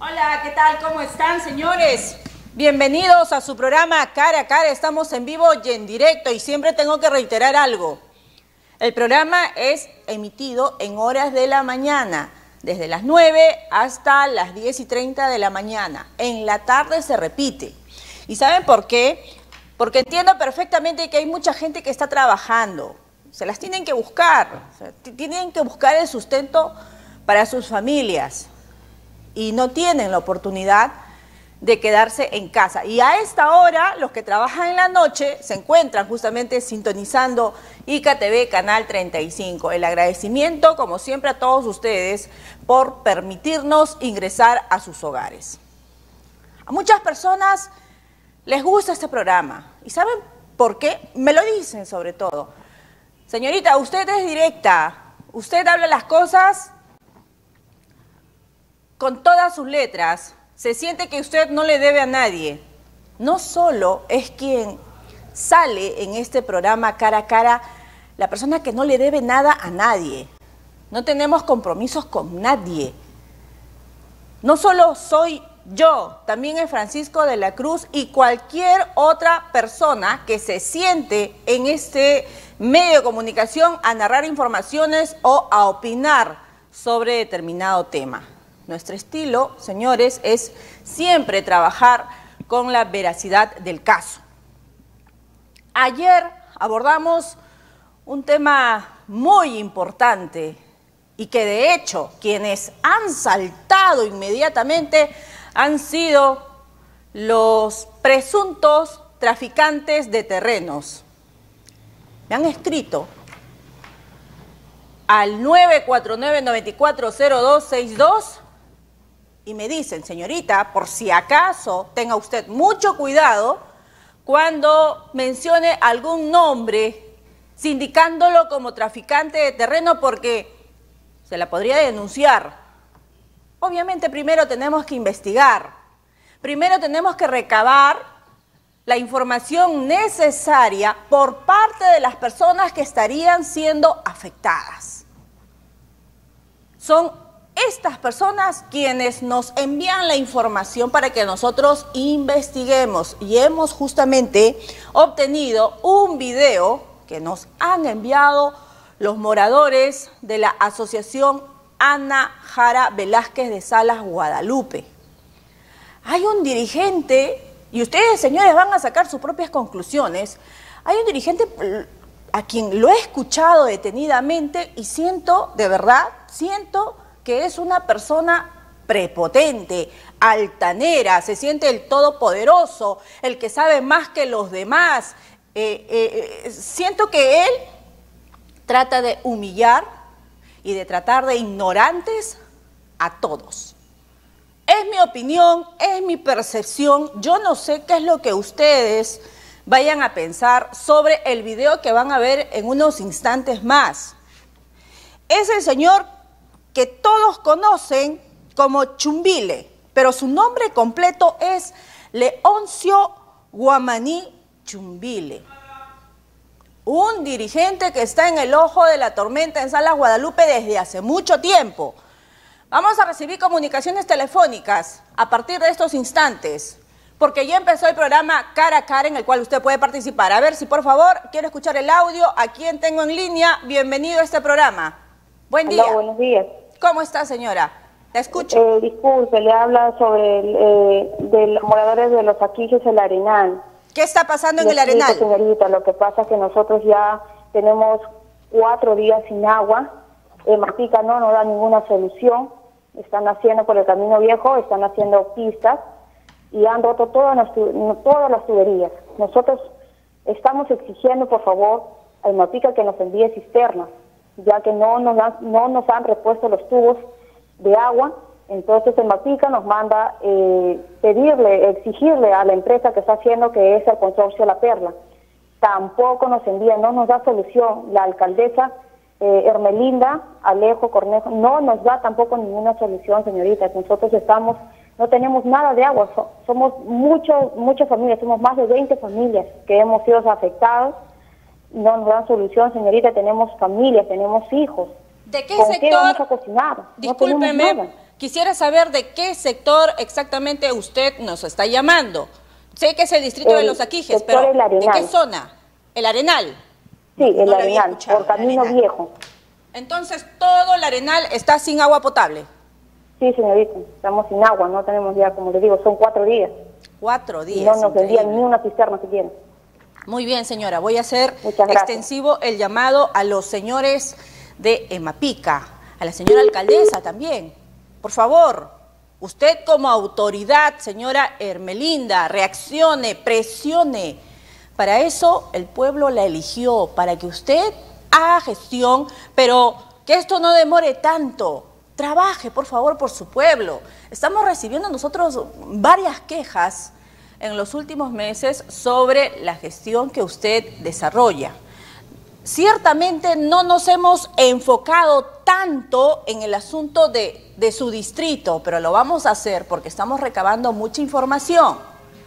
Hola, ¿qué tal? ¿Cómo están, señores? Bienvenidos a su programa Cara a Cara. Estamos en vivo y en directo y siempre tengo que reiterar algo. El programa es emitido en horas de la mañana, desde las 9 hasta las 10:30 de la mañana. En la tarde se repite. ¿Y saben por qué? Porque entiendo perfectamente que hay mucha gente que está trabajando. Se las tienen que buscar. Tienen que buscar el sustento para sus familias. Y no tienen la oportunidad de quedarse en casa. Y a esta hora, los que trabajan en la noche se encuentran justamente sintonizando Ica TV Canal 35. El agradecimiento, como siempre, a todos ustedes por permitirnos ingresar a sus hogares. A muchas personas les gusta este programa. ¿Y saben por qué? Me lo dicen sobre todo. Señorita, usted es directa. Usted habla las cosas con todas sus letras. Se siente que usted no le debe a nadie. No solo es quien sale en este programa Cara a Cara, la persona que no le debe nada a nadie. No tenemos compromisos con nadie. No solo soy yo, también es Francisco de la Cruz y cualquier otra persona que se siente en este medio de comunicación a narrar informaciones o a opinar sobre determinado tema. Nuestro estilo, señores, es siempre trabajar con la veracidad del caso. Ayer abordamos un tema muy importante y que de hecho quienes han saltado inmediatamente han sido los presuntos traficantes de terrenos. Me han escrito al 949-940262 y me dicen, señorita, por si acaso tenga usted mucho cuidado cuando mencione algún nombre sindicándolo como traficante de terreno porque se la podría denunciar. Obviamente primero tenemos que investigar, primero tenemos que recabar la información necesaria por parte de las personas que estarían siendo afectadas. Son estas personas quienes nos envían la información para que nosotros investiguemos y hemos justamente obtenido un video que nos han enviado los moradores de la asociación Ana Jara Velázquez de Salas Guadalupe. Hay un dirigente, y ustedes, señores, van a sacar sus propias conclusiones, hay un dirigente a quien lo he escuchado detenidamente y siento, de verdad, siento que es una persona prepotente, altanera, se siente el todopoderoso, el que sabe más que los demás. Siento que él trata de humillar y de tratar de ignorantes a todos. Es mi opinión, es mi percepción. Yo no sé qué es lo que ustedes vayan a pensar sobre el video que van a ver en unos instantes más. Es el señor que todos conocen como Chumbile, pero su nombre completo es Leoncio Guamaní Chumbile. Un dirigente que está en el ojo de la tormenta en Salas Guadalupe desde hace mucho tiempo. Vamos a recibir comunicaciones telefónicas a partir de estos instantes, porque ya empezó el programa Cara a Cara en el cual usted puede participar. A ver si por favor quiere escuchar el audio. ¿A quién tengo en línea? Bienvenido a este programa. Buen día. Hola, buenos días. ¿Cómo está, señora? La escucho. Disculpe, le habla sobre de los moradores de los Aquijes, el Arenal. ¿Qué está pasando en el Arenal? Señorita, lo que pasa es que nosotros ya tenemos 4 días sin agua. Matica no nos da ninguna solución. Están haciendo por el camino viejo, están haciendo pistas y han roto todas las tuberías. Nosotros estamos exigiendo, por favor, a Matica que nos envíe cisternas, ya que no nos han repuesto los tubos de agua. Entonces el Matica nos manda exigirle a la empresa que está haciendo, que es el consorcio La Perla. Tampoco nos envía, no nos da solución. La alcaldesa Hermelinda Alejo Cornejo no nos da tampoco ninguna solución, señorita. Nosotros no tenemos nada de agua, somos muchas familias, somos más de 20 familias que hemos sido afectados. No nos dan solución, señorita. Tenemos familias, tenemos hijos. ¿De qué ¿Con sector? qué vamos a cocinar? Discúlpeme, no Quisiera saber de qué sector exactamente usted nos está llamando. Sé que es el distrito de Los Aquijes, pero ¿de qué zona? ¿El Arenal? Sí, el Arenal, por Camino Viejo. Entonces, ¿todo el Arenal está sin agua potable? Sí, señorita, estamos sin agua, no tenemos ya, como les digo, son 4 días. 4 días. Y no nos vendían ni una cisterna siquiera. Muy bien, señora, voy a hacer extensivo el llamado a los señores de Emapica, a la señora alcaldesa también. Por favor, usted como autoridad, señora Hermelinda, reaccione, presione. Para eso el pueblo la eligió, para que usted haga gestión, pero que esto no demore tanto. Trabaje, por favor, por su pueblo. Estamos recibiendo nosotros varias quejas en los últimos meses sobre la gestión que usted desarrolla. Ciertamente no nos hemos enfocado tanto en el asunto de su distrito, pero lo vamos a hacer porque estamos recabando mucha información.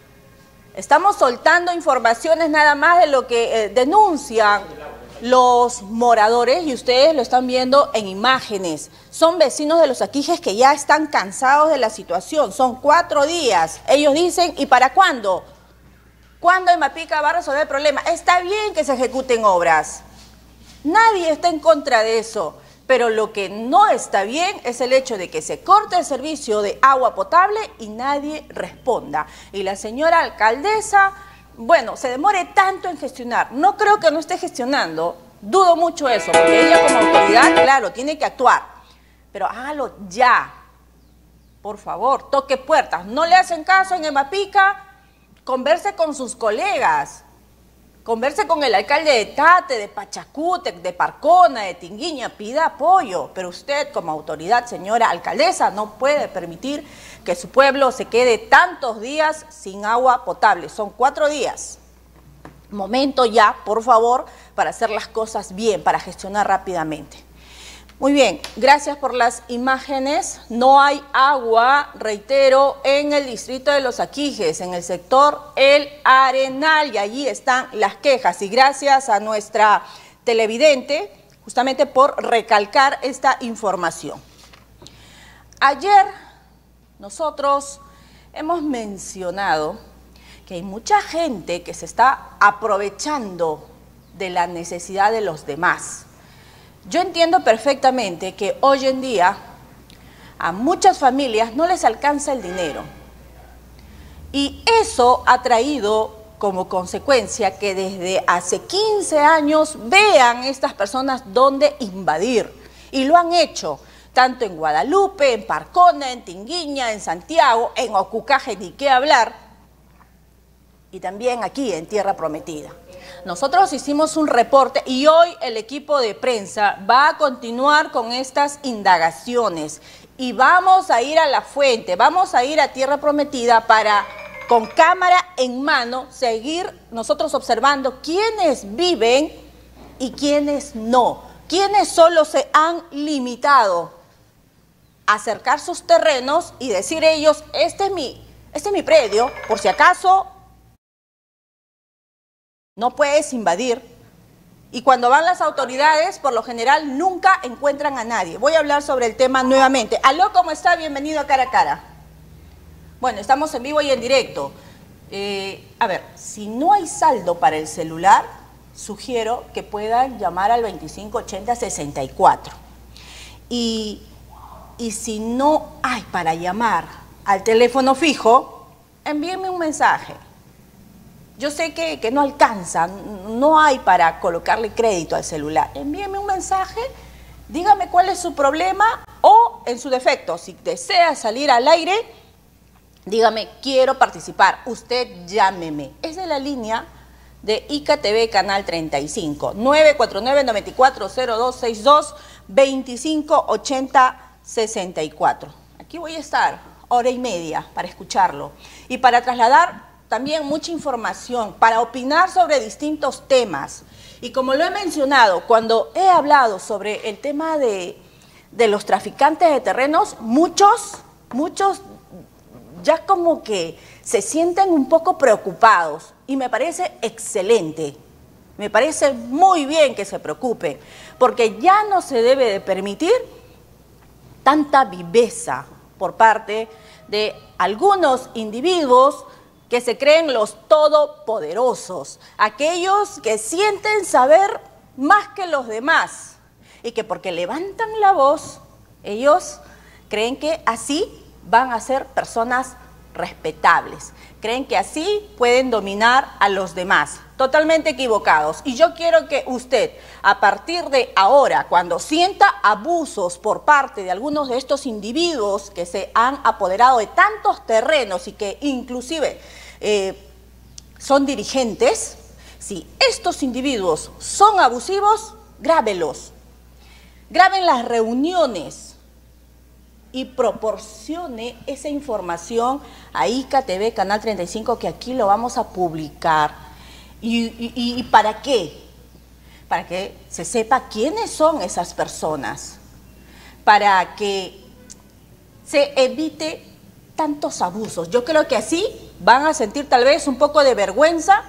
Estamos soltando informaciones nada más de lo que denuncian los moradores y ustedes lo están viendo en imágenes. Son vecinos de Los Aquijes que ya están cansados de la situación. Son 4 días. Ellos dicen, ¿y para cuándo? ¿Cuándo Emapica va a resolver el problema? Está bien que se ejecuten obras. Nadie está en contra de eso. Pero lo que no está bien es el hecho de que se corte el servicio de agua potable y nadie responda. Y la señora alcaldesa, bueno, se demore tanto en gestionar. No creo que no esté gestionando, dudo mucho eso, porque ella como autoridad, claro, tiene que actuar. Pero hágalo ya, por favor, toque puertas. No le hacen caso en Emapica, converse con sus colegas. Converse con el alcalde de Tate, de Pachacútec, de Parcona, de Tinguiña, pida apoyo. Pero usted, como autoridad, señora alcaldesa, no puede permitir que su pueblo se quede tantos días sin agua potable. Son 4 días. Momento ya, por favor, para hacer las cosas bien, para gestionar rápidamente. Muy bien, gracias por las imágenes. No hay agua, reitero, en el distrito de Los Aquijes, en el sector El Arenal, y allí están las quejas. Y gracias a nuestra televidente, justamente por recalcar esta información. Ayer nosotros hemos mencionado que hay mucha gente que se está aprovechando de la necesidad de los demás. Yo entiendo perfectamente que hoy en día a muchas familias no les alcanza el dinero y eso ha traído como consecuencia que desde hace 15 años vean estas personas dónde invadir y lo han hecho tanto en Guadalupe, en Parcona, en Tinguiña, en Santiago, en Ocucaje, ni qué hablar, y también aquí en Tierra Prometida. Nosotros hicimos un reporte y hoy el equipo de prensa va a continuar con estas indagaciones y vamos a ir a la fuente, vamos a ir a Tierra Prometida para, con cámara en mano, seguir nosotros observando quiénes viven y quiénes no, quiénes solo se han limitado a acercar sus terrenos y decir ellos, este es mi predio, por si acaso no puedes invadir. Y cuando van las autoridades, por lo general, nunca encuentran a nadie. Voy a hablar sobre el tema nuevamente. Aló, ¿cómo está? Bienvenido a Cara a Cara. Bueno, estamos en vivo y en directo. A ver, si no hay saldo para el celular, sugiero que puedan llamar al 2580-64. Y si no hay para llamar al teléfono fijo, envíenme un mensaje. Yo sé que no alcanza, no hay para colocarle crédito al celular. Envíeme un mensaje, dígame cuál es su problema o, en su defecto, si desea salir al aire, dígame, quiero participar. Usted llámeme. Es de la línea de ICATV Canal 35, 949-940262, 2580-64. Aquí voy a estar, 1h30 para escucharlo y para trasladar también mucha información, para opinar sobre distintos temas. Y como lo he mencionado, cuando he hablado sobre el tema de los traficantes de terrenos, muchos ya como que se sienten un poco preocupados y me parece excelente, me parece muy bien que se preocupen, porque ya no se debe de permitir tanta viveza, por parte de algunos individuos que se creen los todopoderosos, aquellos que sienten saber más que los demás y que porque levantan la voz, ellos creen que así van a ser personas respetables, creen que así pueden dominar a los demás. Totalmente equivocados. Y yo quiero que usted, a partir de ahora, cuando sienta abusos por parte de algunos de estos individuos que se han apoderado de tantos terrenos y que inclusive son dirigentes, si estos individuos son abusivos, grábelos. Graben las reuniones y proporcione esa información a ICA TV, Canal 35, que aquí lo vamos a publicar. ¿Y para qué? Para que se sepa quiénes son esas personas, para que se evite tantos abusos. Yo creo que así van a sentir tal vez un poco de vergüenza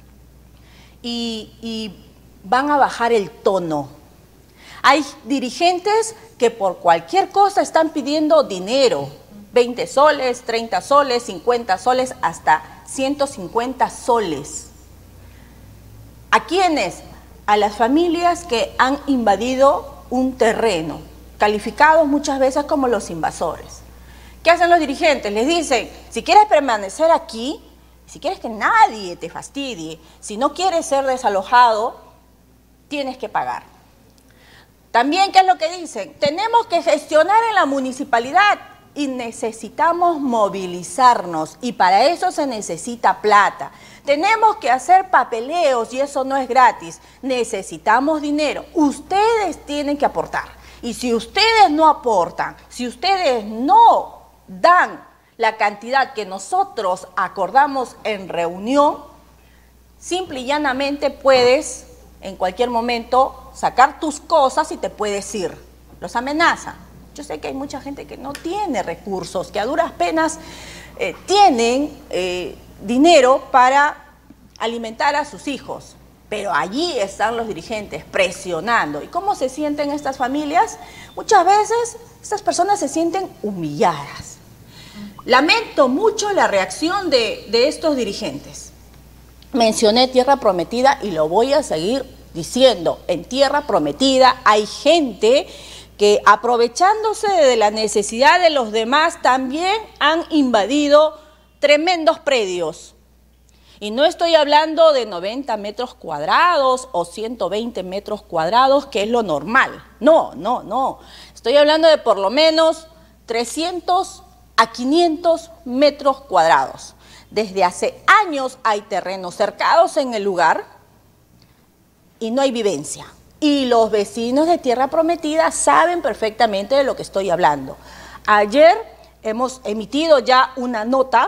y van a bajar el tono. Hay dirigentes que por cualquier cosa están pidiendo dinero, 20 soles, 30 soles, 50 soles, hasta 150 soles. ¿A quiénes? A las familias que han invadido un terreno, calificados muchas veces como los invasores. ¿Qué hacen los dirigentes? Les dicen, si quieres permanecer aquí, si quieres que nadie te fastidie, si no quieres ser desalojado, tienes que pagar. También, ¿qué es lo que dicen? Tenemos que gestionar en la municipalidad y necesitamos movilizarnos y para eso se necesita plata. Tenemos que hacer papeleos y eso no es gratis. Necesitamos dinero. Ustedes tienen que aportar. Y si ustedes no aportan, si ustedes no dan la cantidad que nosotros acordamos en reunión, simple y llanamente puedes en cualquier momento sacar tus cosas y te puedes ir. Los amenazan. Yo sé que hay mucha gente que no tiene recursos, que a duras penas tienen dinero para alimentar a sus hijos, pero allí están los dirigentes presionando. ¿Y cómo se sienten estas familias? Muchas veces estas personas se sienten humilladas. Lamento mucho la reacción de estos dirigentes. Mencioné Tierra Prometida y lo voy a seguir diciendo. En Tierra Prometida hay gente que, aprovechándose de la necesidad de los demás, también han invadido tremendos predios. Y no estoy hablando de 90 metros cuadrados o 120 metros cuadrados, que es lo normal. No. Estoy hablando de por lo menos 300 a 500 metros cuadrados. Desde hace años hay terrenos cercados en el lugar y no hay vivencia. Y los vecinos de Tierra Prometida saben perfectamente de lo que estoy hablando. Ayer hemos emitido ya una nota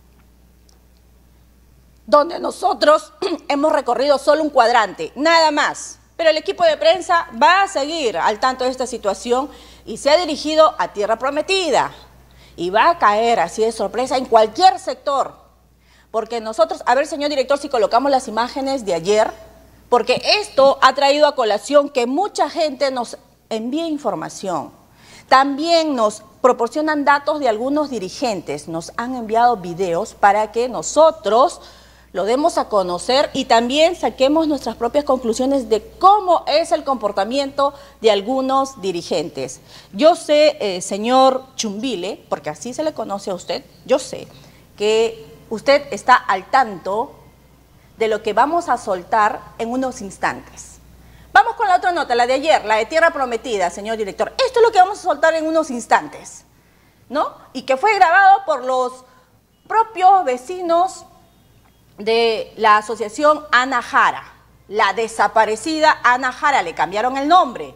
donde nosotros hemos recorrido solo un cuadrante, nada más. Pero el equipo de prensa va a seguir al tanto de esta situación y se ha dirigido a Tierra Prometida. Y va a caer así de sorpresa en cualquier sector. Porque nosotros, a ver, señor director, si colocamos las imágenes de ayer, porque esto ha traído a colación que mucha gente nos envía información. También nos proporcionan datos de algunos dirigentes, nos han enviado videos para que nosotros lo demos a conocer y también saquemos nuestras propias conclusiones de cómo es el comportamiento de algunos dirigentes. Yo sé, señor Chumbile, porque así se le conoce a usted, yo sé que usted está al tanto de lo que vamos a soltar en unos instantes. Vamos con la otra nota, la de ayer, la de Tierra Prometida, señor director. Esto es lo que vamos a soltar en unos instantes, ¿no? Y que fue grabado por los propios vecinos de la asociación Ana Jara, la desaparecida Ana Jara, le cambiaron el nombre.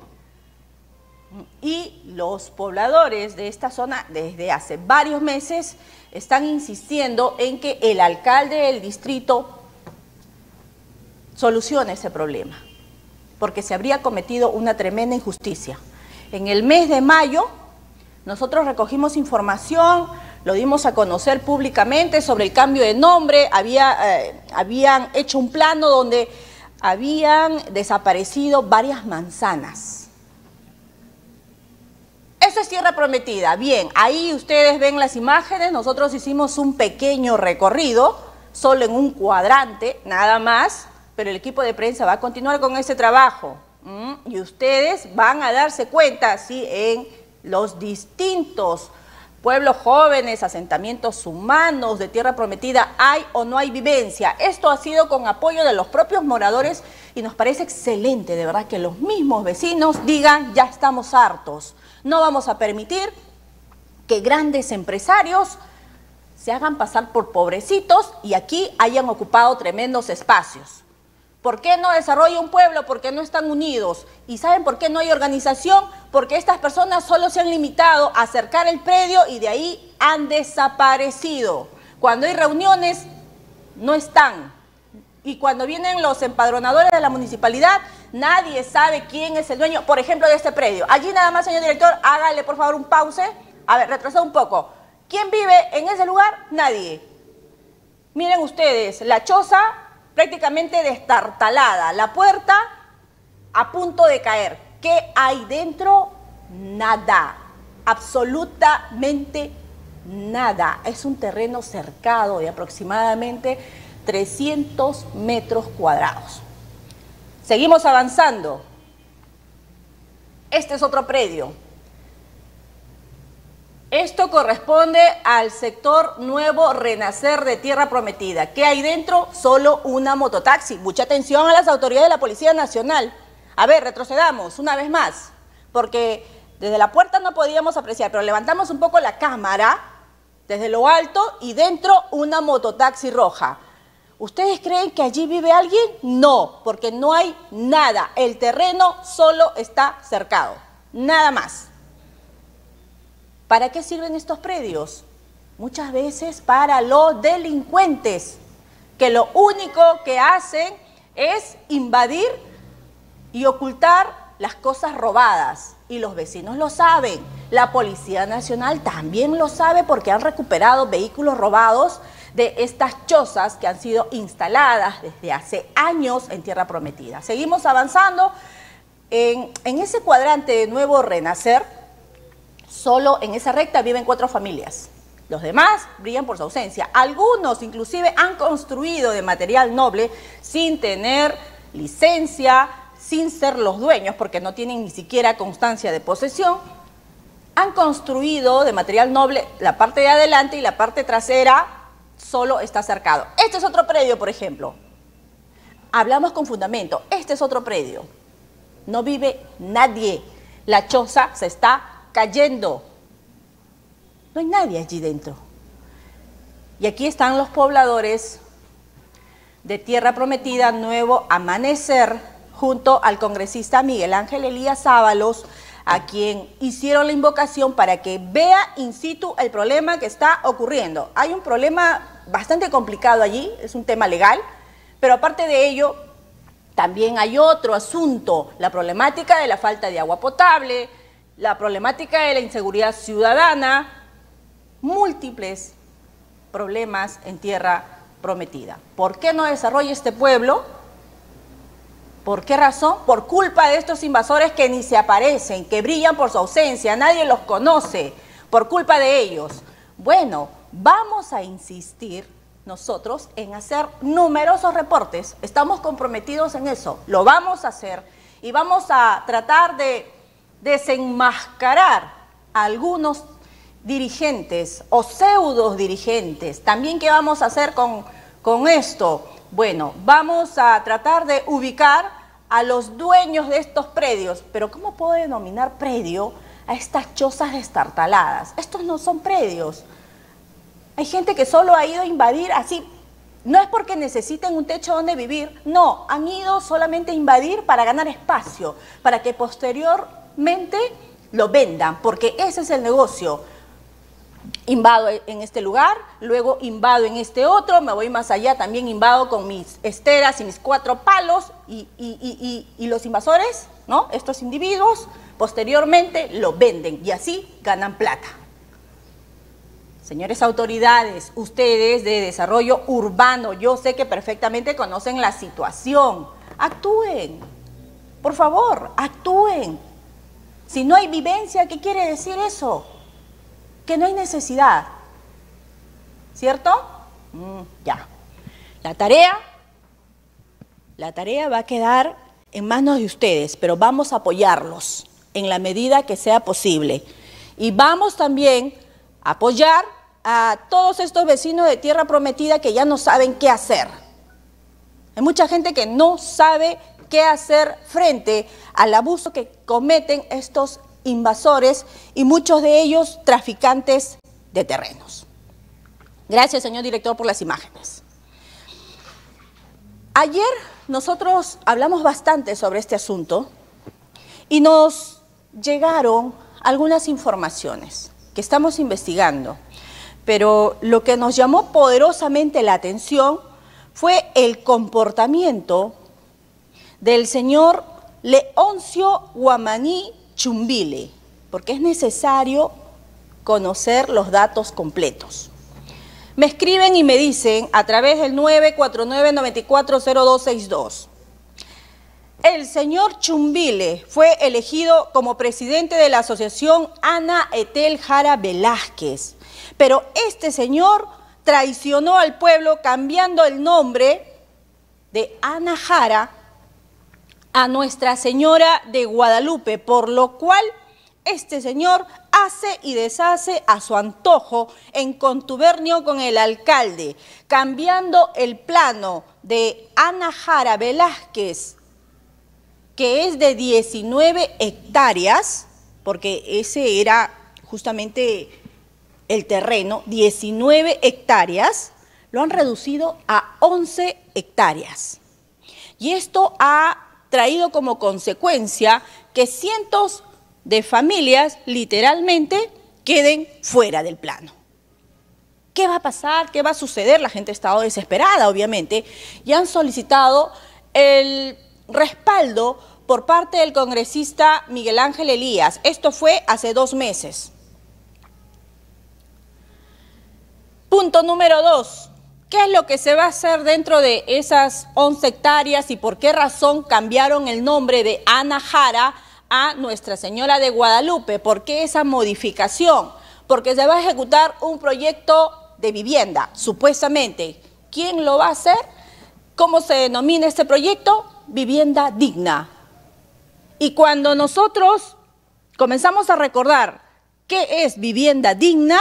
Y los pobladores de esta zona desde hace varios meses están insistiendo en que el alcalde del distrito solucione ese problema, porque se habría cometido una tremenda injusticia. En el mes de mayo nosotros recogimos información, lo dimos a conocer públicamente sobre el cambio de nombre, habían hecho un plano donde habían desaparecido varias manzanas. Eso es Tierra Prometida. Bien, ahí ustedes ven las imágenes. Nosotros hicimos un pequeño recorrido, solo en un cuadrante, nada más. Pero el equipo de prensa va a continuar con ese trabajo. Y ustedes van a darse cuenta si en los distintos pueblos jóvenes, asentamientos humanos de Tierra Prometida, hay o no hay vivencia. Esto ha sido con apoyo de los propios moradores y nos parece excelente, de verdad, que los mismos vecinos digan, ya estamos hartos. No vamos a permitir que grandes empresarios se hagan pasar por pobrecitos y aquí hayan ocupado tremendos espacios. ¿Por qué no desarrolla un pueblo? Porque no están unidos. ¿Y saben por qué no hay organización? Porque estas personas solo se han limitado a acercar el predio y de ahí han desaparecido. Cuando hay reuniones, no están. Y cuando vienen los empadronadores de la municipalidad, nadie sabe quién es el dueño, por ejemplo, de este predio. Allí nada más, señor director, hágale por favor un pause. A ver, retrasad un poco. ¿Quién vive en ese lugar? Nadie. Miren ustedes, la choza prácticamente destartalada, la puerta a punto de caer. ¿Qué hay dentro? Nada, absolutamente nada. Es un terreno cercado de aproximadamente 300 metros cuadrados. Seguimos avanzando. Este es otro predio. Esto corresponde al sector Nuevo Renacer de Tierra Prometida. ¿Qué hay dentro? Solo una mototaxi. Mucha atención a las autoridades de la Policía Nacional. A ver, retrocedamos una vez más, porque desde la puerta no podíamos apreciar, pero levantamos un poco la cámara desde lo alto y dentro una mototaxi roja. ¿Ustedes creen que allí vive alguien? No, porque no hay nada. El terreno solo está cercado, nada más. ¿Para qué sirven estos predios? Muchas veces para los delincuentes, que lo único que hacen es invadir y ocultar las cosas robadas. Y los vecinos lo saben. La Policía Nacional también lo sabe porque han recuperado vehículos robados de estas chozas que han sido instaladas desde hace años en Tierra Prometida. Seguimos avanzando. En ese cuadrante de Nuevo Renacer, solo en esa recta viven 4 familias. Los demás brillan por su ausencia. Algunos inclusive han construido de material noble sin tener licencia, sin ser los dueños, porque no tienen ni siquiera constancia de posesión. Han construido de material noble la parte de adelante y la parte trasera solo está cercado. Este es otro predio, por ejemplo. Hablamos con fundamento. Este es otro predio. No vive nadie. La choza se está cayendo. No hay nadie allí dentro. Y aquí están los pobladores de Tierra Prometida, Nuevo Amanecer, junto al congresista Miguel Ángel Elías Ábalos, a quien hicieron la invocación para que vea in situ el problema que está ocurriendo. Hay un problema bastante complicado allí, es un tema legal, pero aparte de ello, también hay otro asunto, la problemática de la falta de agua potable, la problemática de la inseguridad ciudadana, múltiples problemas en Tierra Prometida. ¿Por qué no desarrolla este pueblo? ¿Por qué razón? Por culpa de estos invasores que ni se aparecen, que brillan por su ausencia, nadie los conoce, por culpa de ellos. Bueno, vamos a insistir nosotros en hacer numerosos reportes, estamos comprometidos en eso, lo vamos a hacer y vamos a tratar de desenmascarar a algunos dirigentes o pseudo dirigentes. También, ¿qué vamos a hacer con esto? Bueno, vamos a tratar de ubicar a los dueños de estos predios. Pero ¿cómo puedo denominar predio a estas chozas destartaladas? Estos no son predios. Hay gente que solo ha ido a invadir así. No es porque necesiten un techo donde vivir, no, han ido solamente a invadir para ganar espacio, para que posteriormente lo vendan, porque ese es el negocio. Invado en este lugar, luego invado en este otro, me voy más allá, también invado con mis esteras y mis 4 palos y los invasores, ¿no? Estos individuos, posteriormente lo venden y así ganan plata. Señores autoridades, ustedes de desarrollo urbano, yo sé que perfectamente conocen la situación. Actúen, por favor, actúen. Si no hay vivencia, ¿qué quiere decir eso? Que no hay necesidad, ¿cierto? Ya. La tarea va a quedar en manos de ustedes, pero vamos a apoyarlos en la medida que sea posible. Y vamos también a apoyar a todos estos vecinos de Tierra Prometida que ya no saben qué hacer. Hay mucha gente que no sabe qué hacer frente al abuso que cometen estos invasores y muchos de ellos traficantes de terrenos. Gracias, señor director, por las imágenes. Ayer nosotros hablamos bastante sobre este asunto y nos llegaron algunas informaciones que estamos investigando, pero lo que nos llamó poderosamente la atención fue el comportamiento del señor Leoncio Guamaní Chumbile, porque es necesario conocer los datos completos. Me escriben y me dicen a través del 949-940262. El señor Chumbile fue elegido como presidente de la asociación Ana Etel Jara Velázquez, pero este señor traicionó al pueblo cambiando el nombre de Ana Jara a Nuestra Señora de Guadalupe, por lo cual este señor hace y deshace a su antojo en contubernio con el alcalde, cambiando el plano de Ana Jara Velázquez, que es de 19 hectáreas, porque ese era justamente el terreno, 19 hectáreas, lo han reducido a 11 hectáreas. Y esto ha traído como consecuencia que cientos de familias literalmente queden fuera del plano. ¿Qué va a pasar? ¿Qué va a suceder? La gente ha estado desesperada, obviamente, y han solicitado el respaldo por parte del congresista Miguel Ángel Elías. Esto fue hace 2 meses. Punto número 2. ¿Qué es lo que se va a hacer dentro de esas 11 hectáreas y por qué razón cambiaron el nombre de Ana Jara a Nuestra Señora de Guadalupe? ¿Por qué esa modificación? Porque se va a ejecutar un proyecto de vivienda, supuestamente. ¿Quién lo va a hacer? ¿Cómo se denomina este proyecto? Vivienda digna. Y cuando nosotros comenzamos a recordar qué es vivienda digna,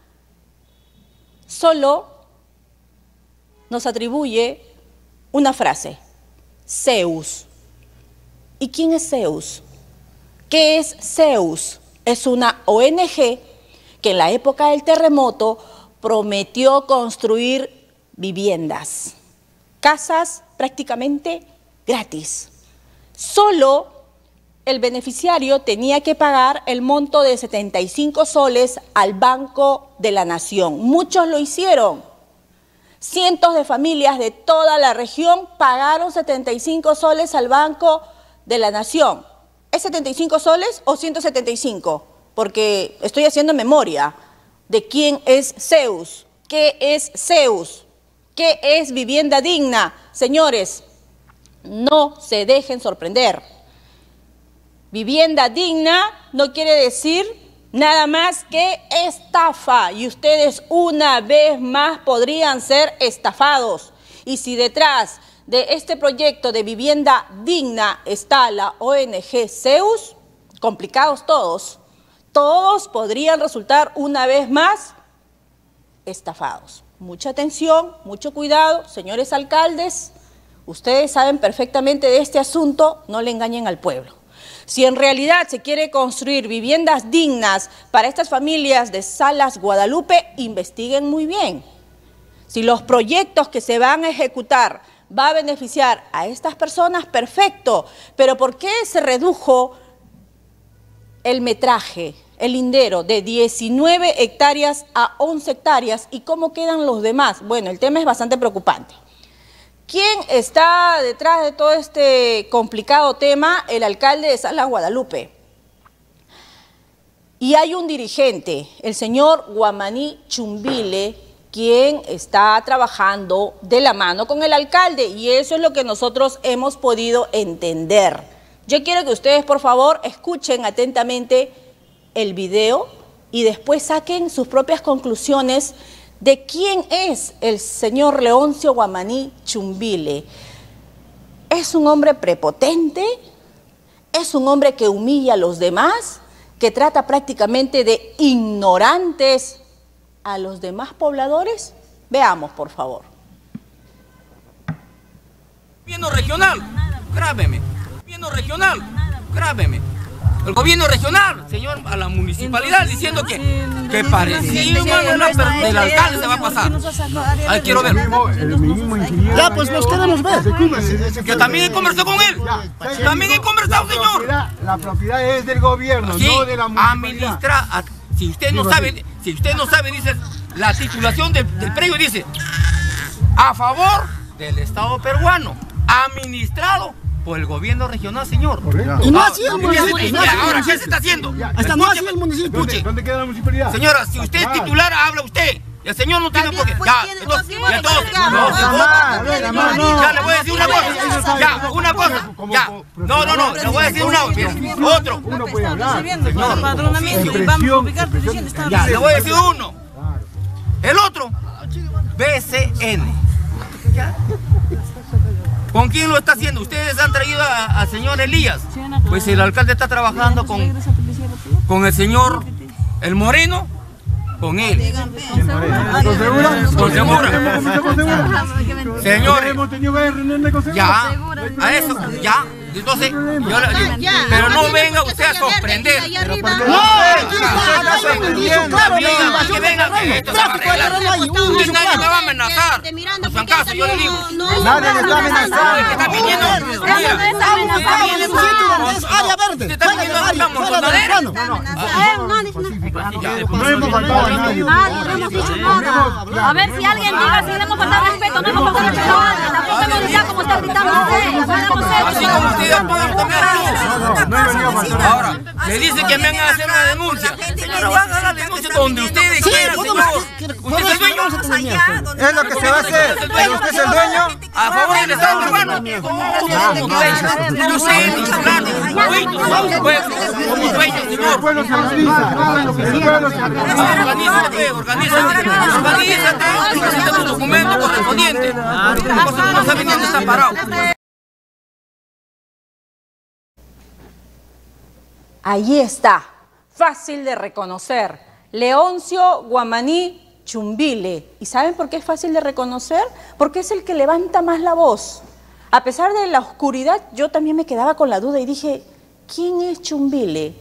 solo nos atribuye una frase: Zeus. ¿Y quién es Zeus? ¿Qué es Zeus? Es una ONG que en la época del terremoto prometió construir viviendas, casas prácticamente gratis. Solo el beneficiario tenía que pagar el monto de 75 soles al Banco de la Nación. Muchos lo hicieron. Cientos de familias de toda la región pagaron 75 soles al Banco de la Nación. ¿Es 75 soles o 175? Porque estoy haciendo memoria de quién es Zeus. ¿Qué es Zeus? ¿Qué es vivienda digna? Señores, no se dejen sorprender. Vivienda digna no quiere decir nada más que estafa, y ustedes una vez más podrían ser estafados. Y si detrás de este proyecto de vivienda digna está la ONG Zeus, complicados todos podrían resultar una vez más estafados. Mucha atención, mucho cuidado, señores alcaldes, ustedes saben perfectamente de este asunto, no le engañen al pueblo. Si en realidad se quiere construir viviendas dignas para estas familias de Salas Guadalupe, investiguen muy bien. Si los proyectos que se van a ejecutar va a beneficiar a estas personas, perfecto. Pero ¿por qué se redujo el metraje, el lindero, de 19 hectáreas a 11 hectáreas? ¿Y cómo quedan los demás? Bueno, el tema es bastante preocupante. ¿Quién está detrás de todo este complicado tema? El alcalde de Salas Guadalupe. Y hay un dirigente, el señor Guamaní Chumbile, quien está trabajando de la mano con el alcalde, y eso es lo que nosotros hemos podido entender Yo quiero que ustedes, por favor, escuchen atentamente el video y después saquen sus propias conclusiones de quién es el señor Leoncio Guamaní Chumbile. ¿Es un hombre prepotente? ¿Es un hombre que humilla a los demás? ¿Que trata prácticamente de ignorantes a los demás pobladores? Veamos, por favor. Gobierno regional, grábeme. Gobierno regional, grábeme. El gobierno regional, señor, a la municipalidad diciendo que parecido del alcalde se va a pasar. Ahí quiero ver. Ya, pues nos queremos ver. Que también he conversado con él. También he conversado, señor. La propiedad es del gobierno, Sí, no de la municipalidad. administra, si usted no sabe, dice, la titulación del predio dice, a favor del Estado peruano, administrado por el gobierno regional, señor. Y no ha sido el municipio. Ahora, ¿qué se está haciendo? Hasta no ha sido el municipio. Escuche. ¿Dónde queda la municipalidad? Señora, si usted es titular, habla usted. Y el señor no tiene por qué. Ya, entonces, ya le voy a decir una cosa. Ya, una cosa. Ya. No, le voy a decir una cosa. Otro. Uno puede hablar. Ya, le voy a decir uno. El otro, BCN. ¿Ya? ¿Con quién lo está haciendo? Ustedes han traído al señor Elías. Pues el alcalde está trabajando con el señor El Moreno, con él. ¿Con segura? Con segura. Señores, Hemos tenido varias reuniones con segura. ya, a eso, ya. Entonces, pero no venga usted a sorprender. Que venga, que esto se va a arreglar. Usted nadie me va a amenazar. En San Caso, yo le digo. Nadie le está amenazando. Está viniendo. Usted está viniendo a una montonadera. No hemos faltado a nadie. A ver si alguien diga si le hemos faltado respeto, no hemos faltado respeto a nadie. Tampoco hemos gritado como está gritando usted. Así como ustedes pueden tomar todo. Ahora, me dicen que me van a hacer una denuncia. Señora, van a hacer la denuncia donde ustedes quieran, señor. Usted es el dueño. Es lo que se va a hacer. Pero usted es el dueño. A favor del Estado peruano. No sé, ni hablar. Como dueño, El señor. pueblo se organiza. El pueblo se organiza. Organízate, presenta tu documento correspondiente. No sabe ni dónde está parado. Ahí está, fácil de reconocer, Leoncio Guamaní Chumbile. ¿Y saben por qué es fácil de reconocer? Porque es el que levanta más la voz. A pesar de la oscuridad, yo también me quedaba con la duda y dije, ¿quién es Chumbile?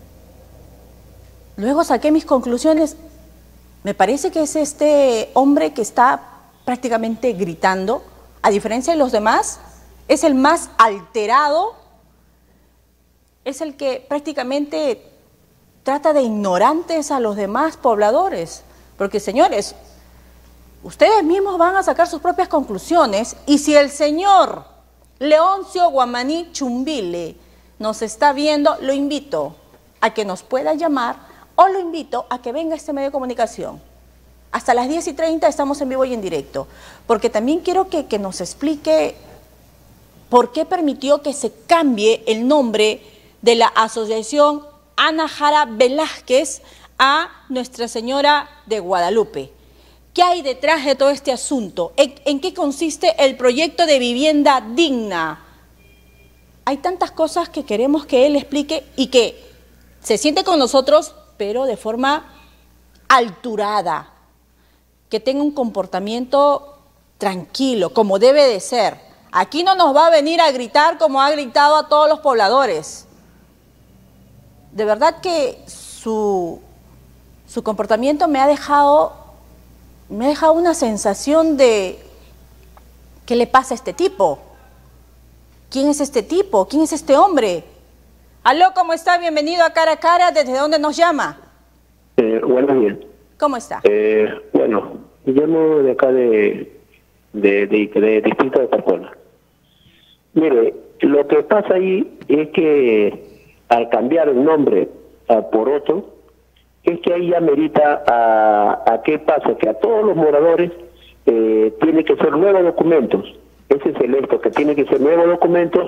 Luego saqué mis conclusiones. Me parece que es este hombre que está prácticamente gritando. A diferencia de los demás, es el más alterado. Es el que prácticamente trata de ignorantes a los demás pobladores. Porque, señores, ustedes mismos van a sacar sus propias conclusiones y si el señor Leoncio Guamaní Chumbile nos está viendo, lo invito a que nos pueda llamar o lo invito a que venga a este medio de comunicación. Hasta las 10:30 estamos en vivo y en directo. Porque también quiero que nos explique por qué permitió que se cambie el nombre de la asociación Ana Jara Velázquez a Nuestra Señora de Guadalupe. ¿Qué hay detrás de todo este asunto? ¿En qué consiste el proyecto de vivienda digna? Hay tantas cosas que queremos que él explique y que se siente con nosotros, pero de forma alturada, que tenga un comportamiento tranquilo, como debe de ser. Aquí no nos va a venir a gritar como ha gritado a todos los pobladores. De verdad que su comportamiento me ha dejado una sensación de ¿qué le pasa a este tipo? ¿Quién es este tipo? ¿Quién es este hombre? Aló, ¿cómo está? Bienvenido a Cara a Cara. ¿Desde dónde nos llama? Buenos días. ¿Cómo está? Bueno, llamo de acá de Distrito de Carcola. Mire, lo que pasa ahí es que al cambiar el nombre por otro, es que ahí ya merita a qué pasa, que a todos los moradores tiene que ser nuevos documentos. Ese es el esto, que tiene que ser nuevos documentos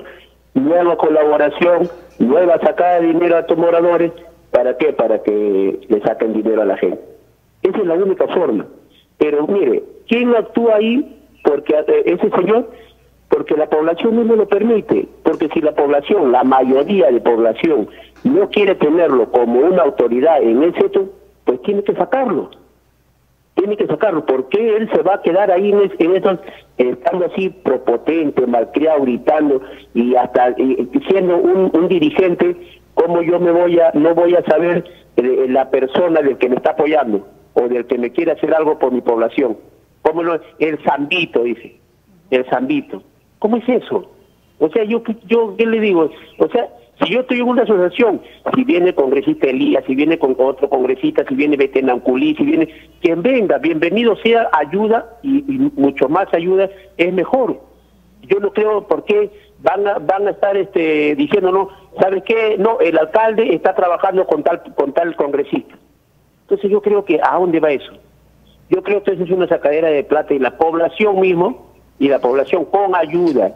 nueva colaboración, nueva sacada de dinero a estos moradores. ¿Para qué? Para que le saquen dinero a la gente. Esa es la única forma. Pero mire, ¿quién actúa ahí? Porque ese señor, porque la población no me lo permite. Porque si la población, la mayoría de población, no quiere tenerlo como una autoridad en ese sector, pues tiene que sacarlo. Tiene que sacarlo. ¿Por qué él se va a quedar ahí en esos, estando así prepotente, malcriado, gritando y hasta siendo un dirigente? ¿Cómo yo no voy a saber la persona del que me está apoyando o del que me quiere hacer algo por mi población? ¿Cómo no? El zambito, dice. El zambito. ¿Cómo es eso? O sea, yo ¿qué le digo? O sea, si yo estoy en una asociación, si viene congresista Elías, si viene con otro congresista, si viene Betenanculí, si viene quien venga, bienvenido sea, ayuda y mucho más ayuda es mejor. Yo no creo por qué van a estar diciendo, no, ¿sabes qué? No, el alcalde está trabajando con tal congresista. Entonces yo creo que ¿a dónde va eso? Yo creo que eso es una sacadera de plata y la población mismo, y la población con ayuda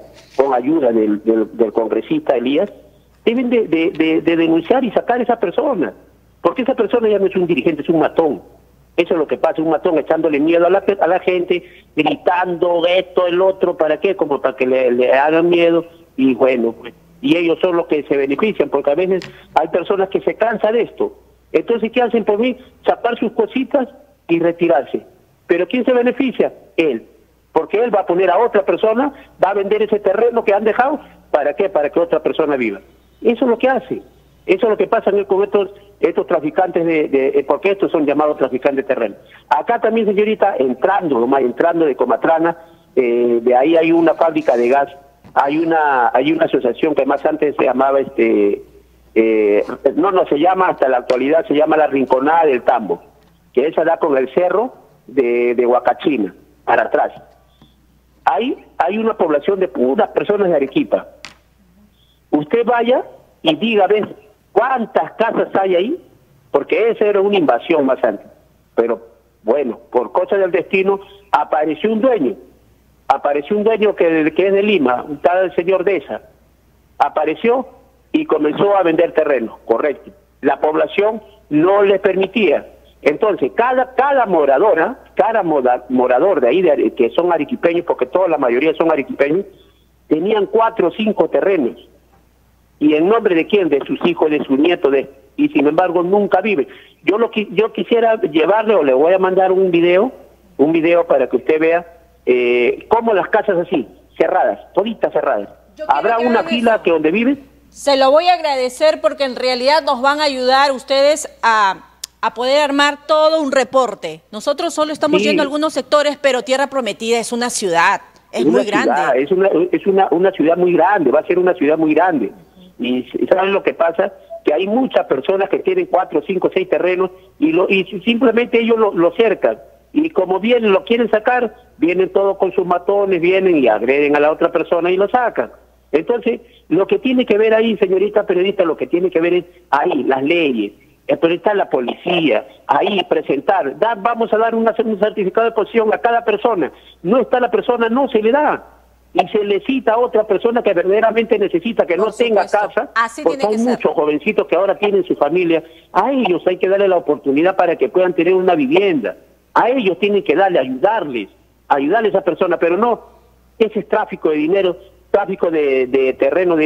del congresista Elías, deben de denunciar y sacar a esa persona, porque esa persona ya no es un dirigente, es un matón. Eso es lo que pasa, un matón echándole miedo a la gente, gritando esto, el otro, ¿para qué? Como para que le hagan miedo, y bueno, pues, y ellos son los que se benefician, porque a veces hay personas que se cansan de esto. Entonces, ¿qué hacen por mí? Sacar sus cositas y retirarse. ¿Pero quién se beneficia? Él. Porque él va a poner a otra persona, va a vender ese terreno que han dejado, ¿para qué? Para que otra persona viva. Eso es lo que hace. Eso es lo que pasa con estos traficantes porque estos son llamados traficantes de terreno. Acá también, señorita, entrando de Comatrana, de ahí hay una fábrica de gas, hay una asociación que más antes se llamaba se llama hasta la actualidad, se llama la Rinconada del Tambo, que esa da con el cerro de Huacachina, para atrás. Hay una población de puras personas de Arequipa. Usted vaya y diga, ¿ves cuántas casas hay ahí? Porque esa era una invasión más antes. Pero bueno, por cosas del destino, apareció un dueño. Apareció un dueño que es de Lima, un tal señor Deza. Apareció y comenzó a vender terreno, correcto. La población no le permitía. Entonces, cada morador de ahí, que son arequipeños, porque toda la mayoría son arequipeños, tenían 4 o 5 terrenos. ¿Y en nombre de quién? De sus hijos, de sus nietos, y sin embargo nunca viven. Yo quisiera llevarle, o le voy a mandar un video para que usted vea cómo las casas así, cerradas, toditas cerradas. ¿Habrá una fila que donde viven? Se lo voy a agradecer porque en realidad nos van a ayudar ustedes a poder armar todo un reporte. Nosotros solo estamos yendo a algunos sectores, pero Tierra Prometida es una ciudad, es muy grande. Es una ciudad muy grande, va a ser una ciudad muy grande. Y ¿saben lo que pasa? Que hay muchas personas que tienen 4, 5, 6 terrenos y simplemente ellos lo cercan. Y como vienen, lo quieren sacar, vienen todos con sus matones, vienen y agreden a la otra persona y lo sacan. Entonces, lo que tiene que ver ahí, señorita periodista, lo que tiene que ver es ahí, las leyes. Pero está la policía, ahí presentar, vamos a dar un certificado de posesión a cada persona. No está la persona, no se le da. Y se le cita a otra persona que verdaderamente necesita, que no tenga casa, porque hay muchos jovencitos que ahora tienen su familia. A ellos hay que darle la oportunidad para que puedan tener una vivienda. A ellos tienen que ayudarles a esa persona, pero no, ese es tráfico de dinero, tráfico de terreno,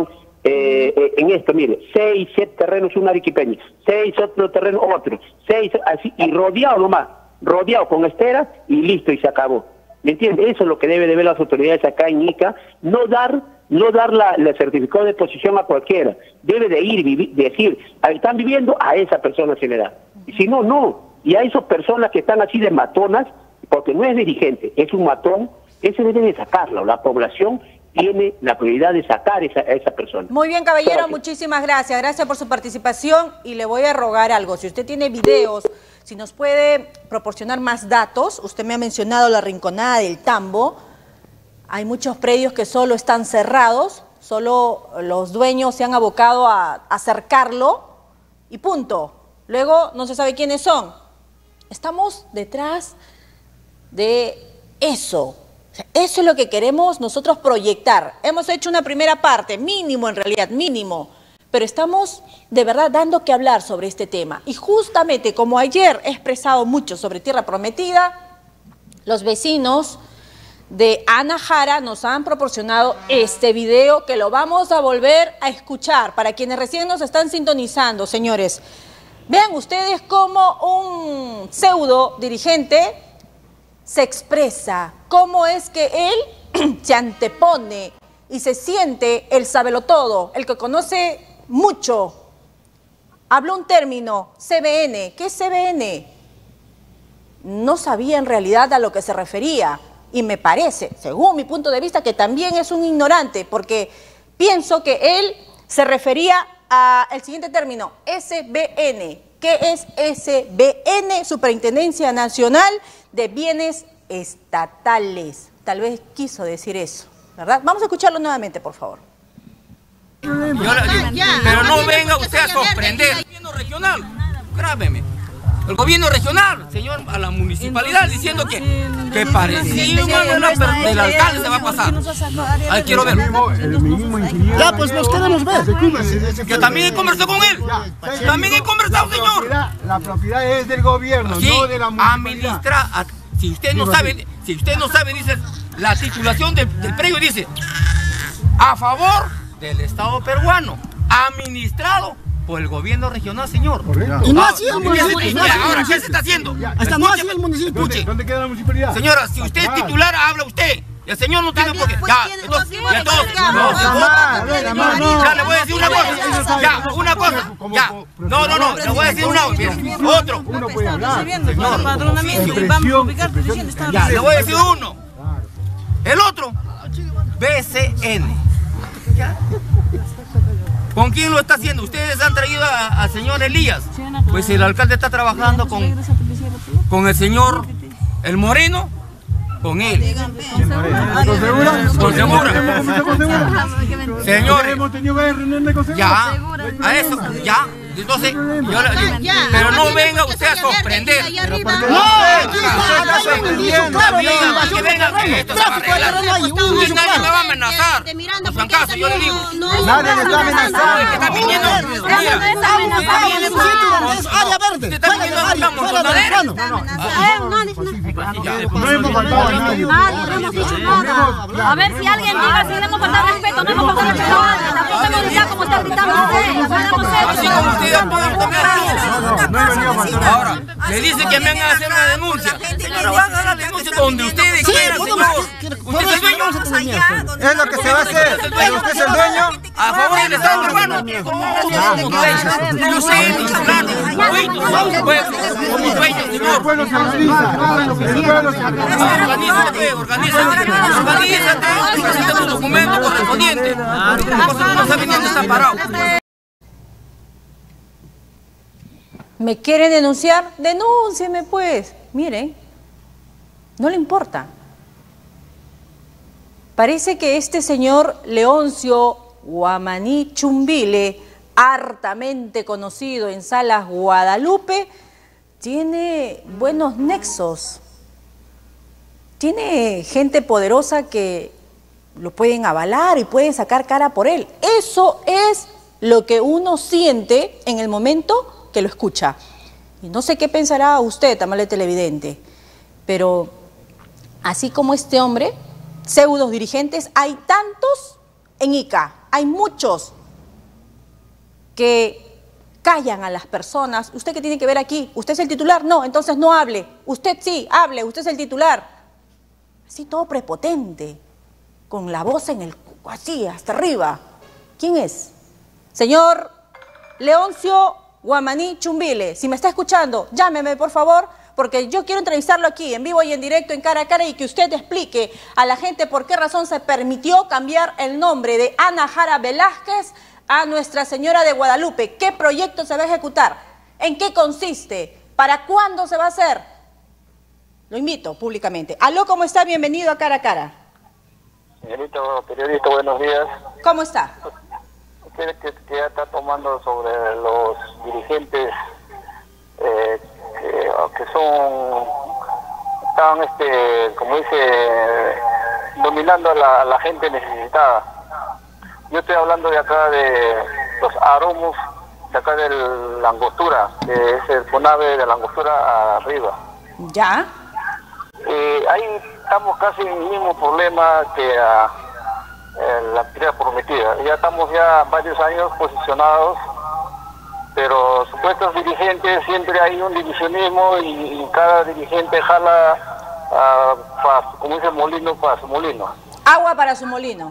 en esto, mire, 6, 7 terrenos, un arequipeño, 6 otro terreno, otro, 6, así, y rodeado nomás, rodeado con esteras, y listo, y se acabó. ¿Me entiende? Eso es lo que debe de ver las autoridades acá en Ica, no dar la certificado de posesión a cualquiera, debe de ir, decir, están viviendo, a esa persona se le da. Y si no, no. Y a esas personas que están así de matonas, porque no es dirigente, es un matón, ese debe de sacarlo. La población tiene la prioridad de sacar a esa persona. Muy bien, caballero, muchísimas gracias. Gracias por su participación y le voy a rogar algo. Si usted tiene videos, si nos puede proporcionar más datos. Usted me ha mencionado la Rinconada del Tambo. Hay muchos predios que solo están cerrados, solo los dueños se han abocado a cercarlo y punto. Luego no se sabe quiénes son. Estamos detrás de eso. Eso es lo que queremos nosotros proyectar. Hemos hecho una primera parte, mínimo en realidad, mínimo, pero estamos de verdad dando que hablar sobre este tema. Y justamente como ayer he expresado mucho sobre Tierra Prometida, los vecinos de Ana Jara nos han proporcionado este video que lo vamos a volver a escuchar para quienes recién nos están sintonizando, señores. Vean ustedes cómo un pseudo dirigente se expresa, cómo es que él se antepone y se siente el sabelotodo, el que conoce mucho. Habló un término, CBN. ¿Qué es CBN? No sabía en realidad a lo que se refería y me parece, según mi punto de vista, que también es un ignorante porque pienso que él se refería al siguiente término, SBN. ¿Qué es SBN? Superintendencia Nacional de Bienes Estatales. Tal vez quiso decir eso, ¿verdad? Vamos a escucharlo nuevamente, por favor. Pero no venga usted a sorprender. El gobierno regional, grábeme. El gobierno regional, señor, a la municipalidad diciendo que parecido del alcalde se va a pasar. Ahí quiero ver. Ya, pues nos queremos ver. Yo también he conversado con él. También he conversado, señor. La propiedad es del gobierno, Sí, no de la municipalidad. administra. Si usted no sabe, dice la titulación del predio dice a favor del Estado peruano, administrado por el gobierno regional, señor. Y no ha sido el municipio. Ahora, ¿qué se está haciendo? Hasta no ha sido el municipio. Escuche. ¿Dónde queda la municipalidad? Señora, si usted es titular, habla usted. Y el señor no tiene por qué. Ya, entonces, ya le voy a decir una cosa. Ya, una cosa. Ya. No, le voy a decir una cosa. Otro. Uno puede hablar. Ya, le voy a decir uno. El otro, BCN. ¿Ya? ¿Con quién lo está haciendo? Ustedes han traído al señor Elías. Pues el alcalde está trabajando con el señor El Moreno, con él. ¿Con segura? Con segura. Señores, ¿Hemos tenido reunión de consejo? ya, a eso, ya. Entonces, pero no venga usted a sorprender. Que venga, que esto se va a arreglar. Y nadie me va a amenazar. Por si acaso, yo le digo. Nadie le está amenazando. Está viniendo. Área verde. Usted está viniendo a la montonadera. No hemos faltado a nadie. A ver si alguien diga si le hemos faltado respeto, no hemos faltado respeto a nadie. Tampoco hemos gritado como está gritando usted. Así como usted puede también. Ahora, le dice que me van a hacer una denuncia. Señora, van a hacer la denuncia donde ustedes quieran, señor. Usted es el dueño. Es lo que se va a hacer. ¿Usted es el dueño? A favor del Estado peruano. Yo sé, claro, como dueño, señor. El pueblo se organiza. El pueblo se organiza. Organízate, presenta los documentos correspondientes. No está viniendo, está parado. ¿Me quieren denunciar? Denúncieme pues. Miren, no le importa. Parece que este señor Leoncio Guamaní Chumbile, hartamente conocido en Salas Guadalupe, tiene buenos nexos. Tiene gente poderosa que lo pueden avalar y pueden sacar cara por él. Eso es lo que uno siente en el momento que lo escucha. Y no sé qué pensará usted, amable televidente, pero así como este hombre, pseudos dirigentes, hay tantos en Ica, hay muchos que callan a las personas. ¿Usted qué tiene que ver aquí? ¿Usted es el titular? No, entonces no hable. Usted sí, hable, usted es el titular. Así todo prepotente, con la voz en el así, hasta arriba. ¿Quién es? Señor Leoncio Guamaní Chumbile, si me está escuchando, llámeme por favor, porque yo quiero entrevistarlo aquí, en vivo y en directo, en cara a cara, y que usted explique a la gente por qué razón se permitió cambiar el nombre de Ana Jara Velázquez a Nuestra Señora de Guadalupe. ¿Qué proyecto se va a ejecutar? ¿En qué consiste? ¿Para cuándo se va a hacer? Lo invito públicamente. Aló, ¿cómo está? Bienvenido a Cara a Cara. Señorita periodista, buenos días. ¿Cómo está? Usted que ya está tomando sobre los dirigentes que son, están, como dice, dominando a la gente necesitada. Yo estoy hablando de acá de los aromos, de acá de la Angostura, que es el Fonave de la Angostura arriba. ¿Ya? Ahí estamos casi en el mismo problema que la tierra prometida. Ya estamos varios años posicionados, pero supuestos dirigentes, siempre hay un divisionismo y cada dirigente jala, como dice molino, para su molino. Agua para su molino.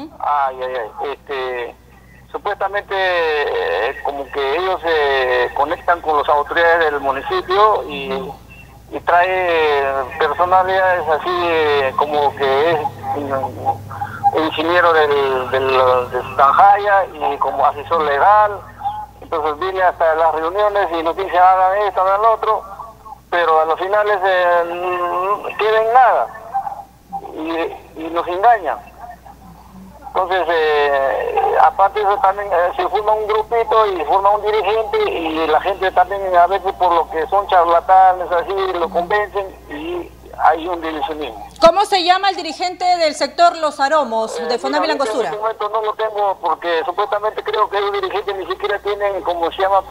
Supuestamente como que ellos se conectan con las autoridades del municipio y trae personalidades así como que es ingeniero de Tanjaya y como asesor legal. Entonces viene hasta las reuniones y nos dice hagan esto, hagan lo otro, pero a los finales queda en nada y nos engañan. Entonces, aparte de eso también se forma un grupito y forma un dirigente y la gente también a veces por lo que son charlatanes así lo convencen y hay un divisionismo. ¿Cómo se llama el dirigente del sector Los Aromos de Fonave y la Angostura? En este momento no lo tengo porque supuestamente creo que los dirigentes ni siquiera tienen, como se llama,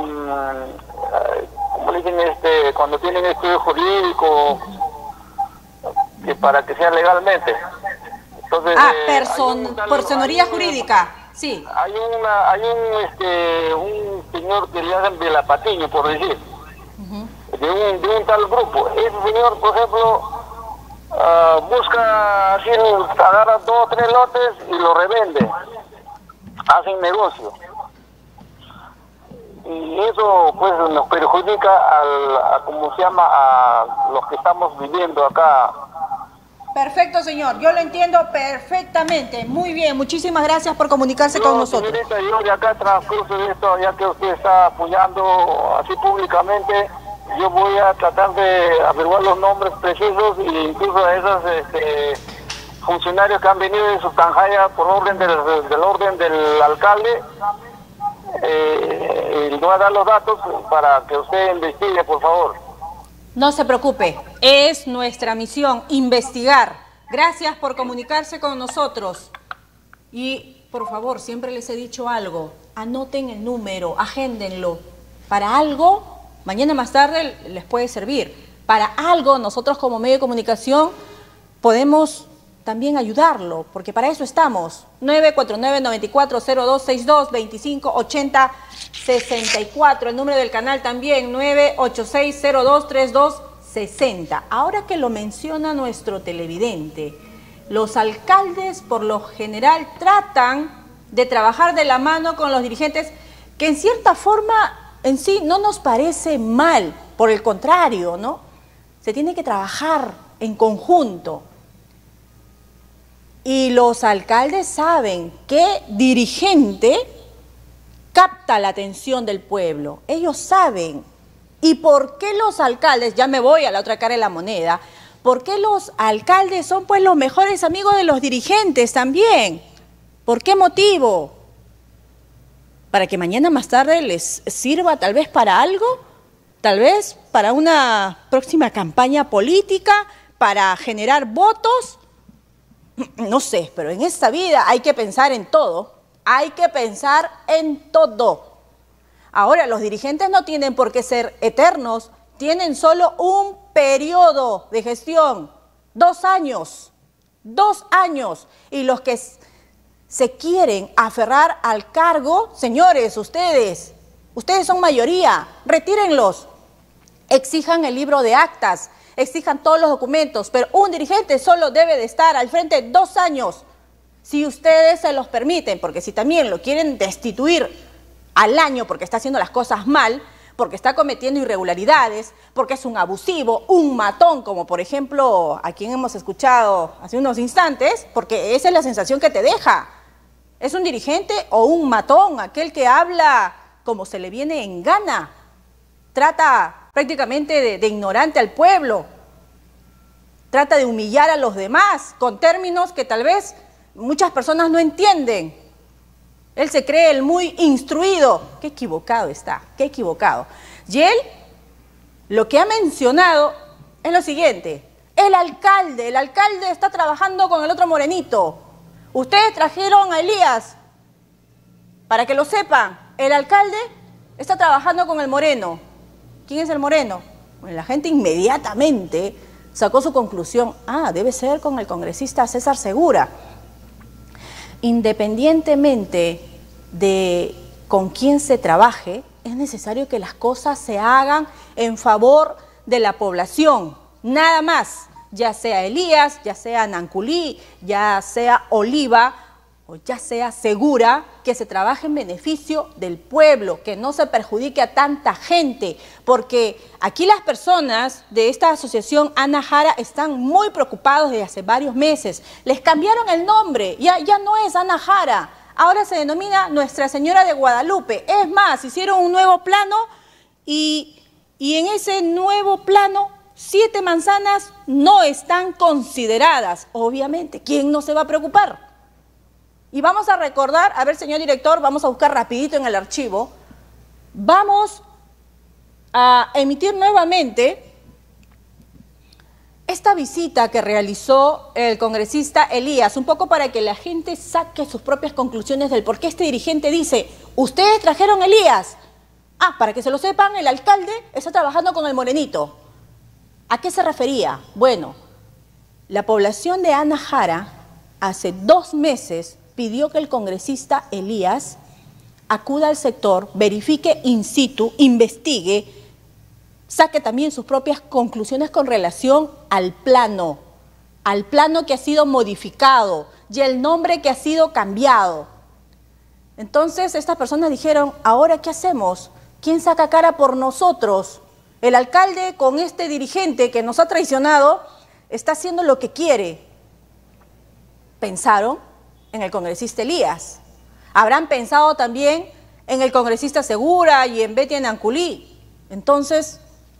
como le dicen, cuando tienen estudio jurídico, que para que sea legalmente. Entonces, personería jurídica, sí. Hay un señor que le hacen de la Patiño, por decir, de un tal grupo. Ese señor, por ejemplo, busca, así, agarra 2 o 3 lotes y lo revende, hacen negocio. Y eso pues nos perjudica a los que estamos viviendo acá. Perfecto, señor. Yo lo entiendo perfectamente. Muy bien. Muchísimas gracias por comunicarse con nosotros. Señorita, yo de acá transcurso de esto, ya que usted está apoyando así públicamente, yo voy a tratar de averiguar los nombres precisos e incluso a esos funcionarios que han venido de Tanjaya por orden del orden del alcalde. Le voy a dar los datos para que usted investigue, por favor. No se preocupe, es nuestra misión investigar. Gracias por comunicarse con nosotros. Y por favor, siempre les he dicho algo, anoten el número, agéndenlo. Para algo, mañana más tarde les puede servir. Para algo, nosotros como medio de comunicación podemos también ayudarlo, porque para eso estamos. 949-940262-2580-64. El número del canal también, 986-0232-60. Ahora que lo menciona nuestro televidente, los alcaldes por lo general tratan de trabajar de la mano con los dirigentes, que en cierta forma en sí no nos parece mal, por el contrario, ¿no? Se tiene que trabajar en conjunto. Y los alcaldes saben qué dirigente capta la atención del pueblo. Ellos saben. ¿Y por qué los alcaldes? Ya me voy a la otra cara de la moneda. ¿Por qué los alcaldes son pues los mejores amigos de los dirigentes también? ¿Por qué motivo? ¿Para que mañana más tarde les sirva tal vez para algo? ¿Tal vez para una próxima campaña política? ¿Para generar votos? No sé, pero en esta vida hay que pensar en todo. Hay que pensar en todo. Ahora, los dirigentes no tienen por qué ser eternos. Tienen solo un periodo de gestión. 2 años. 2 años. Y los que se quieren aferrar al cargo, señores, ustedes son mayoría. Retírenlos. Exijan el libro de actas. Exijan todos los documentos, pero un dirigente solo debe de estar al frente 2 años, si ustedes se los permiten, porque si también lo quieren destituir al año porque está haciendo las cosas mal, porque está cometiendo irregularidades, porque es un abusivo, un matón, como por ejemplo a quien hemos escuchado hace unos instantes, porque esa es la sensación que te deja. ¿Es un dirigente o un matón, aquel que habla como se le viene en gana? Trata prácticamente de ignorante al pueblo, trata de humillar a los demás con términos que tal vez muchas personas no entienden. Él se cree el muy instruido. Qué equivocado está, qué equivocado. Y él lo que ha mencionado es lo siguiente: El alcalde está trabajando con el otro morenito. Ustedes trajeron a Elías, para que lo sepan, el alcalde está trabajando con el moreno. ¿Quién es el moreno? Bueno, la gente inmediatamente sacó su conclusión. Ah, debe ser con el congresista César Segura. Independientemente de con quién se trabaje, es necesario que las cosas se hagan en favor de la población, nada más, ya sea Elías, ya sea Nanculí, ya sea Oliva o ya sea Segura, que se trabaje en beneficio del pueblo, que no se perjudique a tanta gente, porque aquí las personas de esta asociación Ana Jara están muy preocupados desde hace varios meses. Les cambiaron el nombre, ya no es Ana Jara, ahora se denomina Nuestra Señora de Guadalupe. Es más, hicieron un nuevo plano y en ese nuevo plano 7 manzanas no están consideradas. Obviamente, ¿quién no se va a preocupar? Y vamos a recordar, a ver, señor director, vamos a buscar rapidito en el archivo. Vamos a emitir nuevamente esta visita que realizó el congresista Elías, un poco para que la gente saque sus propias conclusiones del por qué este dirigente dice, ustedes trajeron a Elías. Ah, para que se lo sepan, el alcalde está trabajando con el morenito. ¿A qué se refería? Bueno, la población de Ana Jara hace 2 meses pidió que el congresista Elías acuda al sector, verifique in situ, investigue, saque también sus propias conclusiones con relación al plano que ha sido modificado y el nombre que ha sido cambiado. Entonces estas personas dijeron, ¿ahora qué hacemos? ¿Quién saca cara por nosotros? El alcalde con este dirigente que nos ha traicionado está haciendo lo que quiere. Pensaron en el congresista Elías. Habrán pensado también en el congresista Segura y en Betty Nanculí. Entonces,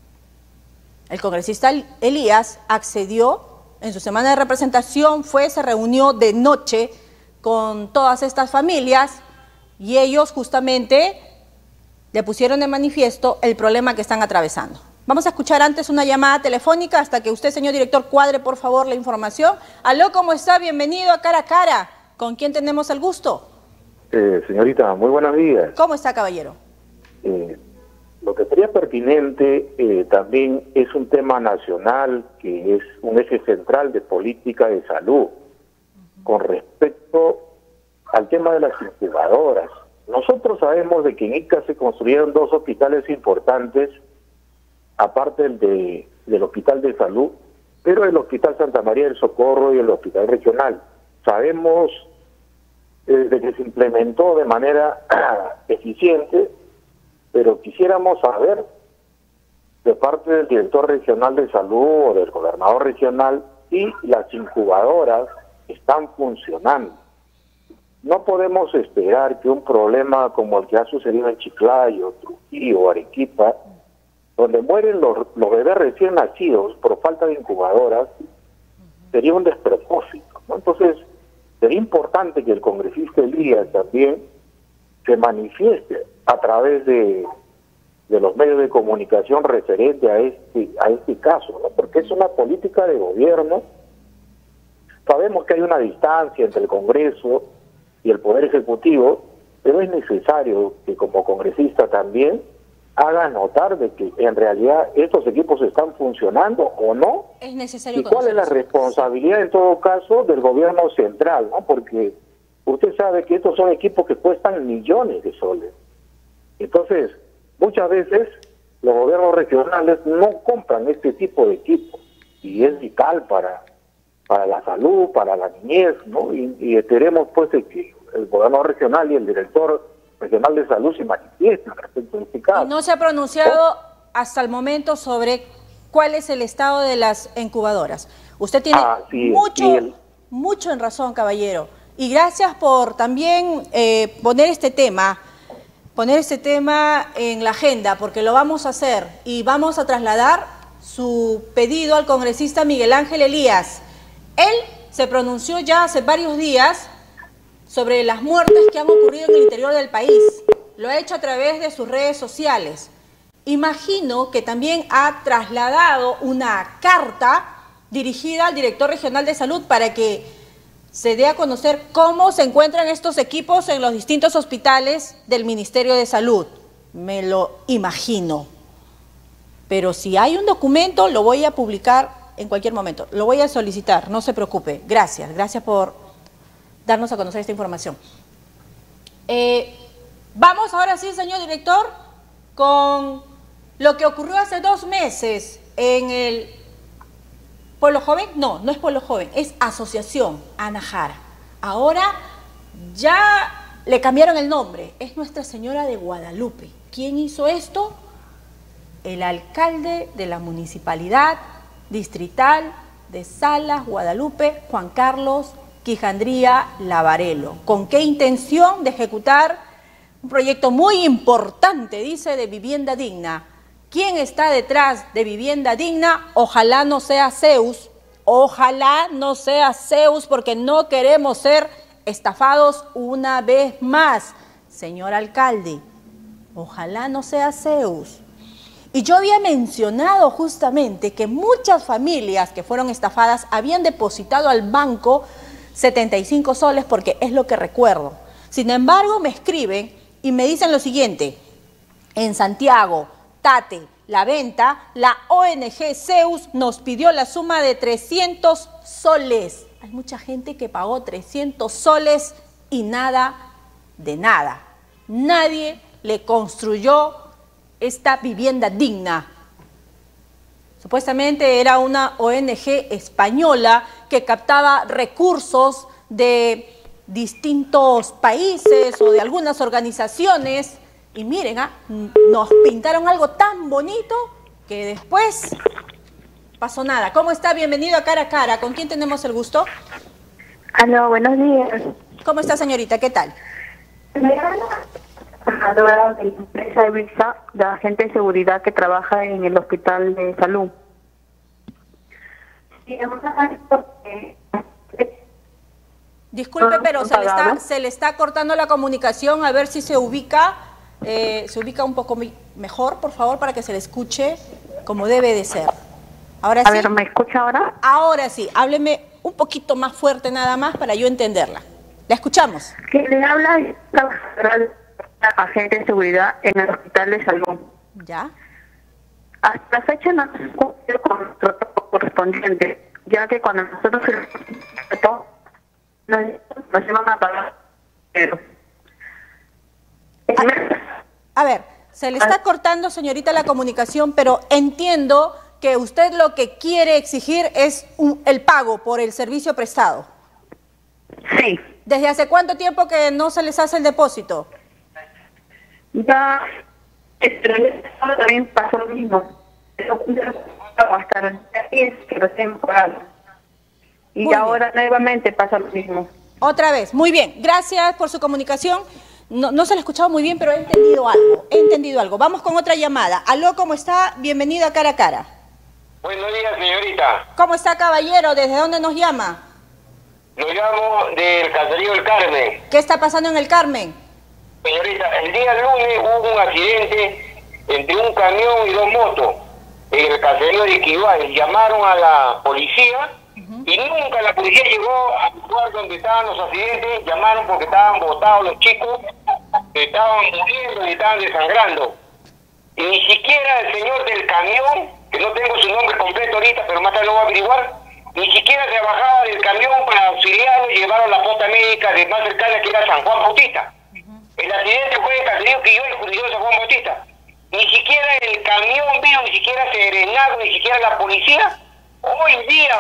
el congresista Elías accedió en su semana de representación, se reunió de noche con todas estas familias y ellos justamente le pusieron de manifiesto el problema que están atravesando. Vamos a escuchar antes una llamada telefónica hasta que usted, señor director, cuadre por favor la información. Aló, ¿cómo está? Bienvenido a Cara a Cara. ¿Con quién tenemos el gusto? Señorita, muy buenos días. ¿Cómo está, caballero? Lo que sería pertinente también es un tema nacional que es un eje central de política de salud con respecto al tema de las incubadoras. Nosotros sabemos de que en Ica se construyeron 2 hospitales importantes, aparte del Hospital de Salud, pero el Hospital Santa María del Socorro y el Hospital Regional. Sabemos de que se implementó de manera eficiente, pero quisiéramos saber de parte del director regional de salud o del gobernador regional si las incubadoras están funcionando. No podemos esperar que un problema como el que ha sucedido en Chiclayo, Trujillo, Arequipa, donde mueren los bebés recién nacidos por falta de incubadoras, sería un despropósito, ¿no? Entonces, sería importante que el congresista Elías también se manifieste a través de los medios de comunicación referente a este caso, ¿no? Porque es una política de gobierno. Sabemos que hay una distancia entre el Congreso y el Poder Ejecutivo, pero es necesario que como congresista también haga notar de que en realidad estos equipos están funcionando o no. Es necesario. ¿Y cuál es la responsabilidad en todo caso del gobierno central, ¿no? Porque usted sabe que estos son equipos que cuestan millones de soles. Entonces, muchas veces los gobiernos regionales no compran este tipo de equipos y es vital para la salud, para la niñez, ¿no? Y esperemos pues que el gobierno regional y el director regional de salud se manifiesten respecto a este caso. Y no se ha pronunciado hasta el momento sobre cuál es el estado de las incubadoras. Usted tiene mucho en razón, caballero. Y gracias por también poner este tema en la agenda, porque lo vamos a hacer y vamos a trasladar su pedido al congresista Miguel Ángel Elías. Él se pronunció ya hace varios días sobre las muertes que han ocurrido en el interior del país. Lo ha hecho a través de sus redes sociales. Imagino que también ha trasladado una carta dirigida al director regional de salud para que se dé a conocer cómo se encuentran estos equipos en los distintos hospitales del Ministerio de Salud. Me lo imagino. Pero si hay un documento, lo voy a publicar en cualquier momento. Lo voy a solicitar, no se preocupe. Gracias, gracias por darnos a conocer esta información. Vamos ahora sí, señor director, con lo que ocurrió hace 2 meses en el Pueblo Joven. No, no es Pueblo Joven, es Asociación Ana Jara. Ahora ya le cambiaron el nombre, es Nuestra Señora de Guadalupe. ¿Quién hizo esto? El alcalde de la Municipalidad Distrital de Salas, Guadalupe, Juan Carlos Quijandría Lavarello. ¿Con qué intención? De ejecutar un proyecto muy importante, dice, de vivienda digna. ¿Quién está detrás de vivienda digna? Ojalá no sea Zeus, ojalá no sea Zeus, porque no queremos ser estafados una vez más. Señor alcalde, ojalá no sea Zeus. Y yo había mencionado justamente que muchas familias que fueron estafadas habían depositado al banco 75 soles, porque es lo que recuerdo. Sin embargo, me escriben y me dicen lo siguiente: en Santiago, Tate, La Venta, la ONG Zeus nos pidió la suma de 300 soles. Hay mucha gente que pagó 300 soles y nada de nada. Nadie le construyó esta vivienda digna. Supuestamente era una ONG española que captaba recursos de distintos países o de algunas organizaciones. Y miren, nos pintaron algo tan bonito que después pasó nada. ¿Cómo está? Bienvenido a Cara a Cara. ¿Con quién tenemos el gusto? Aló, buenos días. ¿Cómo está, señorita? ¿Qué tal? Trabajadora de la empresa de Visa, de agente de seguridad que trabaja en el hospital de salud. Disculpe, pero se le está cortando la comunicación. A ver si se ubica un poco mejor, por favor, para que se le escuche como debe de ser. Ahora sí. A ver, ¿me escucha ahora? Ahora sí, hábleme un poquito más fuerte nada más para yo entenderla. La escuchamos. Que le habla la agente de seguridad en el hospital de salud. ¿Ya? Hasta la fecha no se cumplió con nuestro trabajo correspondiente, ya que cuando nosotros nos iban a pagar. Pero a ver, se le está cortando, señorita, la comunicación, pero entiendo que usted lo que quiere exigir es el pago por el servicio prestado. Sí. ¿Desde hace cuánto tiempo que no se les hace el depósito? Ya, pero también pasó lo mismo. Hasta los días que lo hemos pagado. Y Muy ahora bien. nuevamente pasa lo mismo. Otra vez, muy bien. Gracias por su comunicación. No se le ha escuchado muy bien, pero he entendido algo. He entendido algo. Vamos con otra llamada. Aló, ¿cómo está? Bienvenido a Cara a Cara. Buenos días, señorita. ¿Cómo está, caballero? ¿Desde dónde nos llama? Lo llamo del Caserío del Carmen. ¿Qué está pasando en el Carmen? Señorita, el día lunes hubo un accidente entre un camión y 2 motos en el caserío de Iquiguay. Llamaron a la policía y nunca la policía llegó al lugar donde estaban los accidentes. Llamaron porque estaban botados los chicos, estaban muriendo y estaban desangrando. Y ni siquiera el señor del camión, que no tengo su nombre completo ahorita, pero más tarde lo voy a averiguar, ni siquiera se bajaba del camión para auxiliarlo y llevaron a la posta médica de más cercana, que era San Juan Bautista. El accidente fue en Caserío Quilloy, jurisdicción de San Juan Bautista. Ni siquiera el camión vino, ni siquiera Serenado, ni siquiera la policía. Hoy día,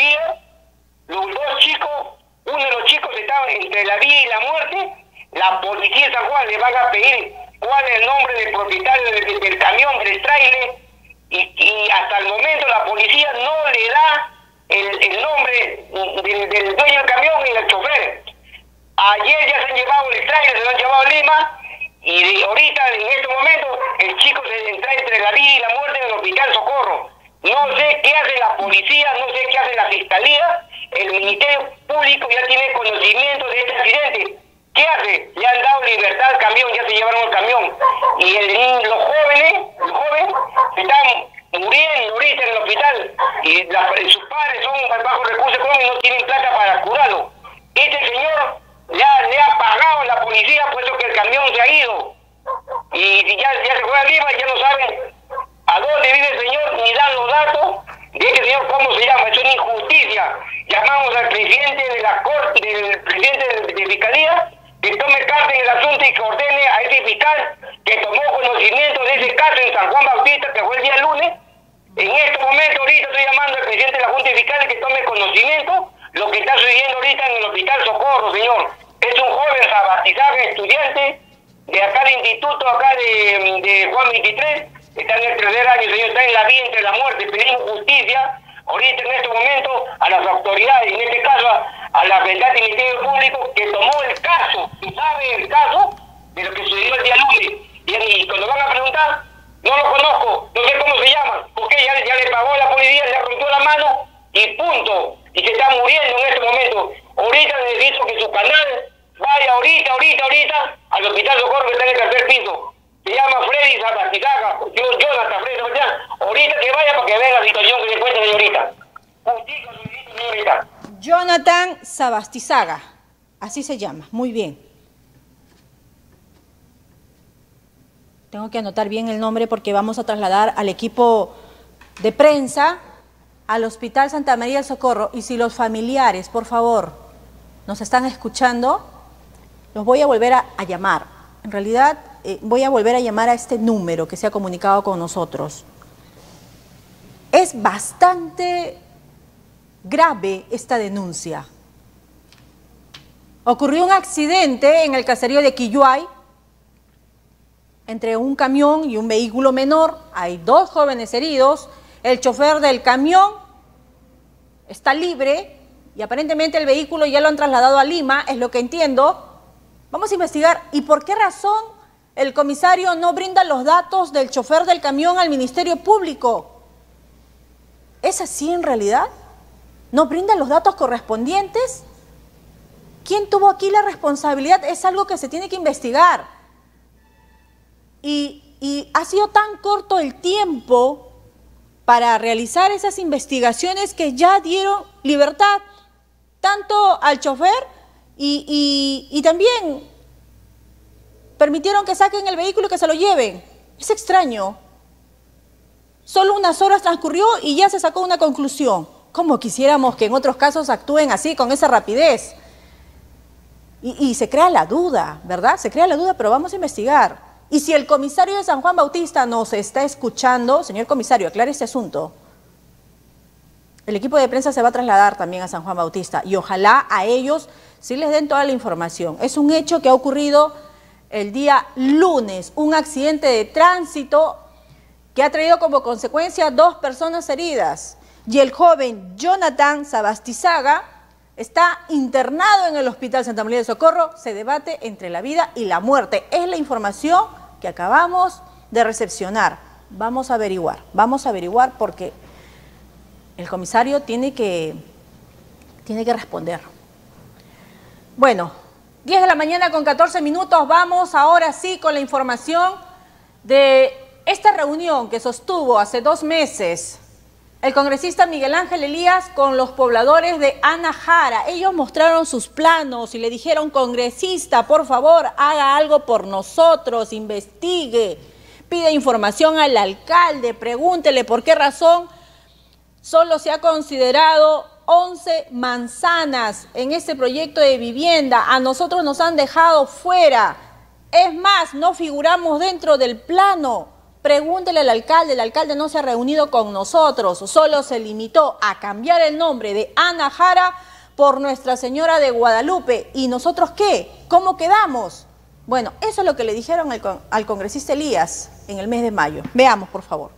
los 2 chicos, uno de los chicos estaba entre la vida y la muerte. La policía de San Juan le van a pedir cuál es el nombre del propietario del camión, del tráiler, y hasta el momento la policía no le da el nombre del dueño del camión y del chofer. Ayer ya se han llevado el tráiler, se lo han llevado a Lima, y ahorita, en este momento, el chico se entra entre la vida y la muerte en el hospital Socorro. No sé qué hace la policía, no sé qué hace la fiscalía. El Ministerio Público ya tiene conocimiento de este accidente. ¿Qué hace? Le han dado libertad al camión, ya se llevaron el camión. Y los jóvenes se están muriendo ahorita en el hospital y sus padres son bajo recursos económicos y no tienen plata para curarlo. Este señor le ha pagado a la policía, puesto que el camión se ha ido. Y ya se fue a Lima, ya no saben a dónde vive el señor, ni dan los datos de este señor, cómo se llama. Es una injusticia. Llamamos al presidente de la corte, del presidente de Fiscalía, que tome carta en el asunto y que ordene a ese fiscal que tomó conocimiento de ese caso en San Juan Bautista, que fue el día lunes. En este momento ahorita estoy llamando al presidente de la Junta de Fiscales que tome conocimiento lo que está sucediendo ahorita en el Hospital Socorro, señor. Es un joven Sabastizaga, estudiante de acá del instituto, acá de Juan 23, está en el tercer año, señor, está en la vida entre la muerte. Pedimos justicia ahorita en este momento a las autoridades, en este caso a la verdad del Ministerio Público, que tomó el caso, y sabe el caso de lo que sucedió el día lunes. Y cuando van a preguntar, no lo conozco, no sé cómo se llama, porque ya le pagó la policía, le rompió la mano y punto. Y se está muriendo en este momento. Ahorita necesito que su canal vaya ahorita al Hospital Socorro que está en el tercer piso. Se llama Freddy Sabastizaga, Jonathan Freddy Sabastizaga. Ahorita que vaya para que vea la situación que se encuentra de ahorita. Jonathan Sabastizaga, así se llama, muy bien. Tengo que anotar bien el nombre porque vamos a trasladar al equipo de prensa al Hospital Santa María del Socorro. Y si los familiares, por favor, nos están escuchando, los voy a volver a llamar. En realidad, voy a volver a llamar a este número que se ha comunicado con nosotros. Es bastante grave esta denuncia. Ocurrió un accidente en el caserío de Quilluay entre un camión y un vehículo menor. Hay 2 jóvenes heridos. El chofer del camión está libre y aparentemente el vehículo ya lo han trasladado a Lima, es lo que entiendo. Vamos a investigar. ¿Y por qué razón el comisario no brinda los datos del chofer del camión al Ministerio Público? ¿Es así en realidad? ¿No brinda los datos correspondientes? ¿Quién tuvo aquí la responsabilidad? Es algo que se tiene que investigar. Y ha sido tan corto el tiempo para realizar esas investigaciones que ya dieron libertad tanto al chofer y también permitieron que saquen el vehículo y que se lo lleven. Es extraño. Solo unas horas transcurrió y ya se sacó una conclusión. Como quisiéramos que en otros casos actúen así, con esa rapidez. Y se crea la duda, ¿verdad? Se crea la duda, pero vamos a investigar. Y si el comisario de San Juan Bautista nos está escuchando, señor comisario, aclare este asunto. El equipo de prensa se va a trasladar también a San Juan Bautista y ojalá a ellos sí les den toda la información. Es un hecho que ha ocurrido el día lunes, un accidente de tránsito que ha traído como consecuencia 2 personas heridas. Y el joven Jonathan Sabastizaga está internado en el Hospital Santa María del Socorro. Se debate entre la vida y la muerte. Es la información que acabamos de recepcionar. Vamos a averiguar porque el comisario tiene que responder. Bueno, 10 de la mañana con 14 minutos. Vamos ahora sí con la información de esta reunión que sostuvo hace 2 meses el congresista Miguel Ángel Elías con los pobladores de Ana Jara. Ellos mostraron sus planos y le dijeron: congresista, por favor, haga algo por nosotros, investigue, pide información al alcalde, pregúntele por qué razón solo se ha considerado 11 manzanas en este proyecto de vivienda. A nosotros nos han dejado fuera. Es más, no figuramos dentro del plano. Pregúntele al alcalde, el alcalde no se ha reunido con nosotros, solo se limitó a cambiar el nombre de Ana Jara por Nuestra Señora de Guadalupe. ¿Y nosotros qué? ¿Cómo quedamos? Bueno, eso es lo que le dijeron al congresista Elías en el mes de mayo. Veamos, por favor.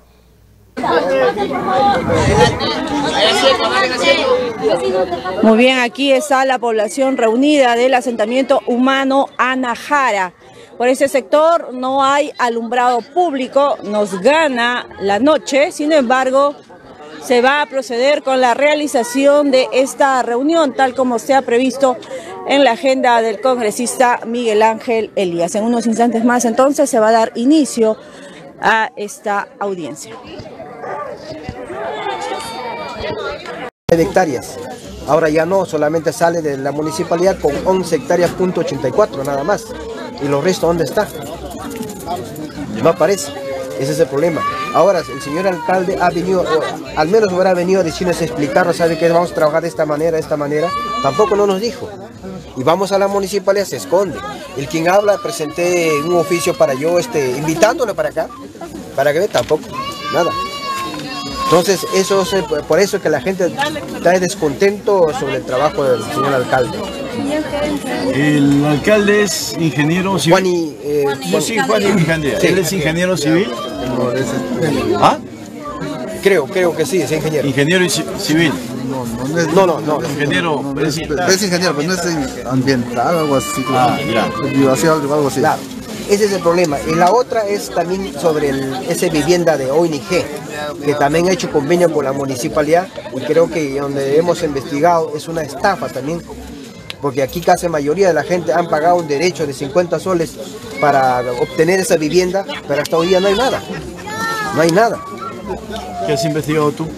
Muy bien, aquí está la población reunida del asentamiento humano Ana Jara. Por ese sector no hay alumbrado público, nos gana la noche, sin embargo, se va a proceder con la realización de esta reunión, tal como se ha previsto en la agenda del congresista Miguel Ángel Elías. En unos instantes más, entonces, se va a dar inicio a esta audiencia. de hectáreas. Ahora ya no, solamente sale de la municipalidad con 11 hectáreas, .84 nada más. ¿Y los restos dónde está? No aparece. Ese es el problema. Ahora, el señor alcalde ha venido, al menos hubiera venido a decirnos, explicarnos, ¿sabe qué? Vamos a trabajar de esta manera, Tampoco no nos dijo. Y vamos a la municipalidad, se esconde. El quien habla, presenté un oficio para yo, invitándole para acá, para que vea, tampoco, nada. Entonces, por eso es que la gente está descontento sobre el trabajo del señor alcalde. El alcalde es ingeniero civil. Juan Ingeniero. ¿Él es ingeniero civil? ¿Ah? Creo que sí, es ingeniero. Ingeniero civil. No. Ingeniero. Es ingeniero, pero no es ambiental, algo así. Algo así. Claro. Ese es el problema. Y la otra es también sobre esa vivienda de ONG, que también ha hecho convenio con la municipalidad, y creo que donde hemos investigado es una estafa también, porque aquí casi la mayoría de la gente han pagado un derecho de 50 soles para obtener esa vivienda, pero hasta hoy día no hay nada. No hay nada. ¿Qué has investigado tú?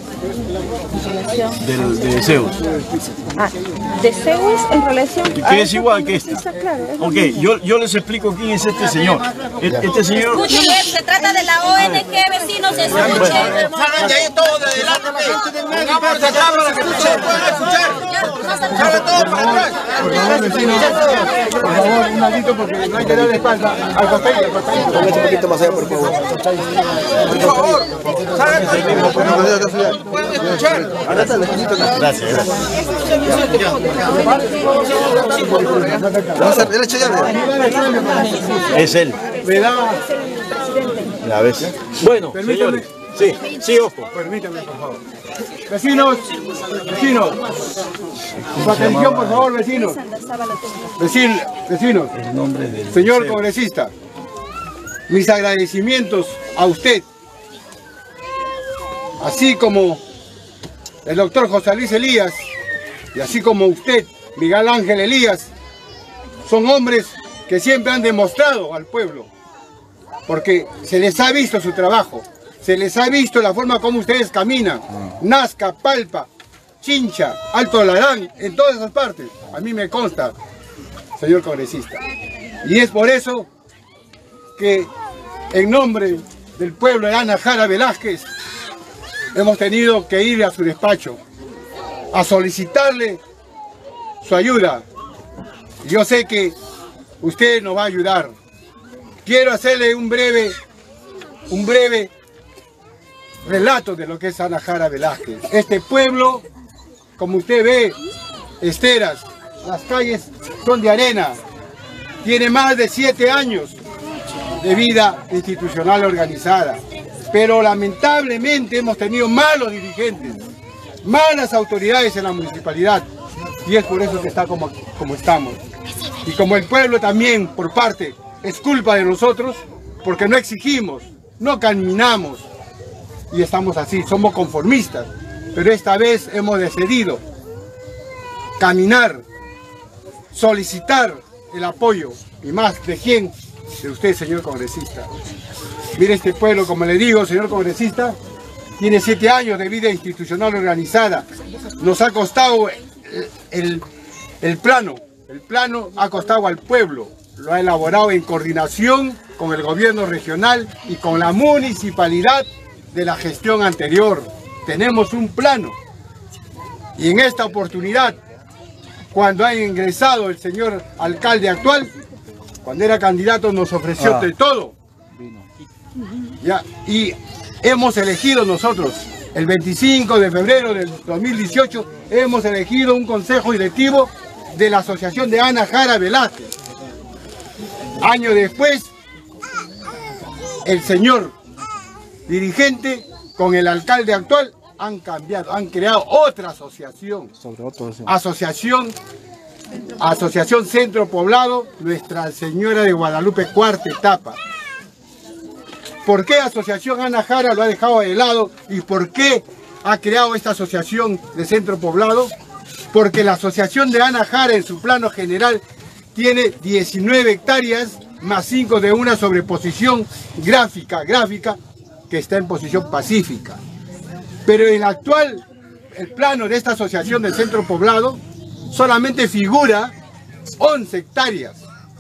De Zeus. De Zeus en relación a... ¿Qué es igual que esta? Ok, yo les explico quién es este señor. Este señor... Escuchen, se trata de la ONG Vecinos, escuchen. Salgan de ahí todos de delante. Pongamos esa cámara que ustedes puedan escuchar. Salgan todos para atrás. Por favor, vecinos, por favor, un ladito porque no hay que darle espalda al costadito. Un poquito más allá, por favor. Por favor, salgan todos. Pueden escuchar. Gracias. Es él. La ves. Bueno, señores. Sí, ojo. Permítame, por favor. Vecinos. Su atención, por favor, vecinos. Vecinos. Señor congresista, mis agradecimientos a usted, así como el doctor José Luis Elías, y así como usted, Miguel Ángel Elías, son hombres que siempre han demostrado al pueblo, porque se les ha visto su trabajo, se les ha visto la forma como ustedes caminan, Nazca, Palpa, Chincha, Alto Larán, en todas esas partes. A mí me consta, señor congresista. Y es por eso que en nombre del pueblo de Ana Jara Velázquez, hemos tenido que ir a su despacho a solicitarle su ayuda. Yo sé que usted nos va a ayudar. Quiero hacerle un breve relato de lo que es Ana Jara Velázquez. Este pueblo, como usted ve, esteras, las calles son de arena. Tiene más de 7 años de vida institucional organizada. Pero lamentablemente hemos tenido malos dirigentes, malas autoridades en la municipalidad, y es por eso que está como estamos. Y como el pueblo también, por parte, es culpa de nosotros, porque no exigimos, no caminamos, y estamos así, somos conformistas. Pero esta vez hemos decidido caminar, solicitar el apoyo, y más de quién, de usted, señor congresista. Mire, este pueblo, como le digo, señor congresista, tiene 7 años de vida institucional organizada. Nos ha costado el plano ha costado al pueblo. Lo ha elaborado en coordinación con el gobierno regional y con la municipalidad de la gestión anterior. Tenemos un plano. Y en esta oportunidad, cuando ha ingresado el señor alcalde actual, cuando era candidato nos ofreció de todo. Ya, y hemos elegido nosotros, el 25 de febrero del 2018, hemos elegido un consejo directivo de la Asociación de Ana Jara Velázquez. Años después, el señor dirigente con el alcalde actual han cambiado, han creado otra asociación. Asociación Centro Poblado Nuestra Señora de Guadalupe, cuarta etapa. ¿Por qué Asociación Ana Jara lo ha dejado de lado y por qué ha creado esta asociación de Centro Poblado? Porque la Asociación de Ana Jara en su plano general tiene 19 hectáreas más 5 de una sobreposición gráfica que está en posición pacífica. Pero en el plano de esta asociación del centro poblado, solamente figura 11 hectáreas.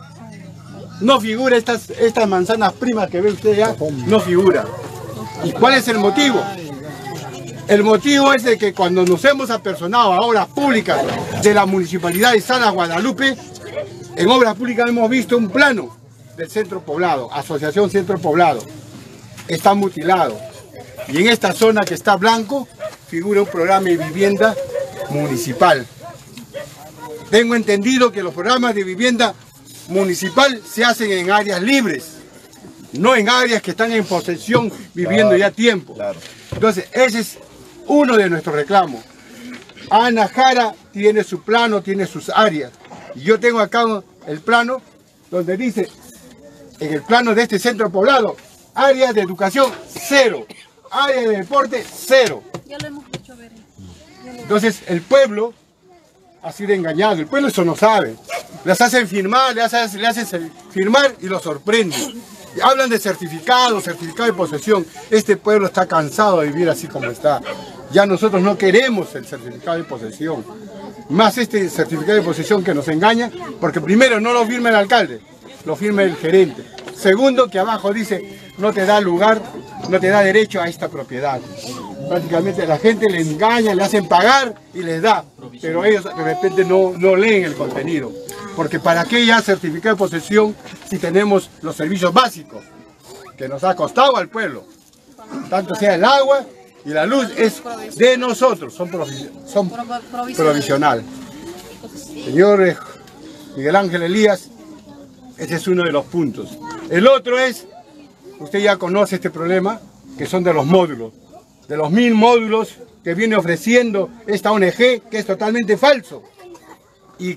No figura estas manzanas primas que ve usted ya, no figura. ¿Y cuál es el motivo? El motivo es de que cuando nos hemos apersonado a obras públicas de la Municipalidad de Salas Guadalupe, en obras públicas hemos visto un plano del centro poblado, Asociación Centro Poblado. Está mutilado. Y en esta zona que está blanco, figura un programa de vivienda municipal. Tengo entendido que los programas de vivienda municipal se hacen en áreas libres, no en áreas que están en posesión viviendo ya tiempo. Entonces, ese es uno de nuestros reclamos. Ana Jara tiene su plano, tiene sus áreas. Y yo tengo acá el plano donde dice, en el plano de este centro poblado, áreas de educación 0, áreas de deporte 0. Ya lo hemos hecho ver. Entonces el pueblo ha sido engañado, el pueblo eso no sabe. Les hacen firmar, le hacen firmar y lo sorprenden. Hablan de certificado de posesión. Este pueblo está cansado de vivir así como está. Ya nosotros no queremos el certificado de posesión. Más este certificado de posesión que nos engaña, porque primero no lo firma el alcalde, lo firma el gerente. Segundo, que abajo dice, no te da lugar, no te da derecho a esta propiedad. Prácticamente la gente le engaña, le hacen pagar y les da, pero ellos de repente no leen el contenido. Porque ¿para qué ya certificado de posesión si tenemos los servicios básicos que nos ha costado al pueblo? Tanto sea el agua y la luz es de nosotros, son provisional. Señor Miguel Ángel Elías, ese es uno de los puntos. El otro es, usted ya conoce este problema, que son de los módulos. De los 1000 módulos que viene ofreciendo esta ONG, que es totalmente falso. Y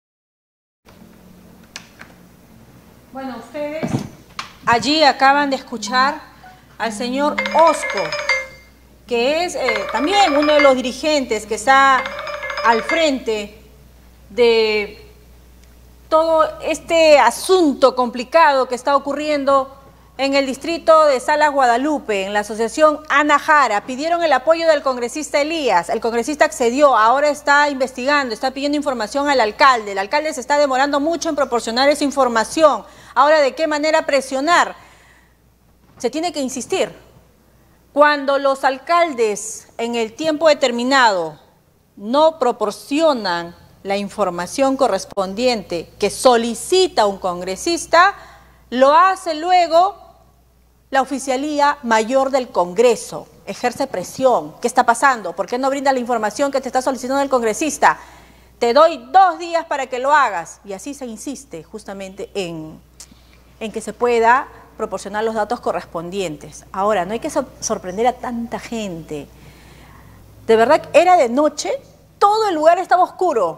bueno, ustedes allí acaban de escuchar al señor Osco, que es también uno de los dirigentes que está al frente de todo este asunto complicado que está ocurriendo en el distrito de Salas Guadalupe, en la asociación Ana Jara. Pidieron el apoyo del congresista Elías, el congresista accedió, ahora está investigando, está pidiendo información al alcalde. El alcalde se está demorando mucho en proporcionar esa información. Ahora, ¿de qué manera presionar? Se tiene que insistir. Cuando los alcaldes en el tiempo determinado no proporcionan la información correspondiente que solicita un congresista, lo hace luego la Oficialía Mayor del Congreso, ejerce presión. ¿Qué está pasando? ¿Por qué no brinda la información que te está solicitando el congresista? Te doy 2 días para que lo hagas. Y así se insiste justamente en que se pueda proporcionar los datos correspondientes. Ahora, no hay que sorprender a tanta gente. De verdad, era de noche, todo el lugar estaba oscuro.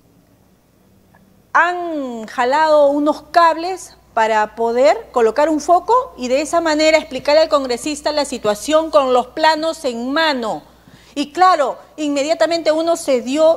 Han jalado unos cables para poder colocar un foco y de esa manera explicarle al congresista la situación con los planos en mano. Y claro, inmediatamente uno se dio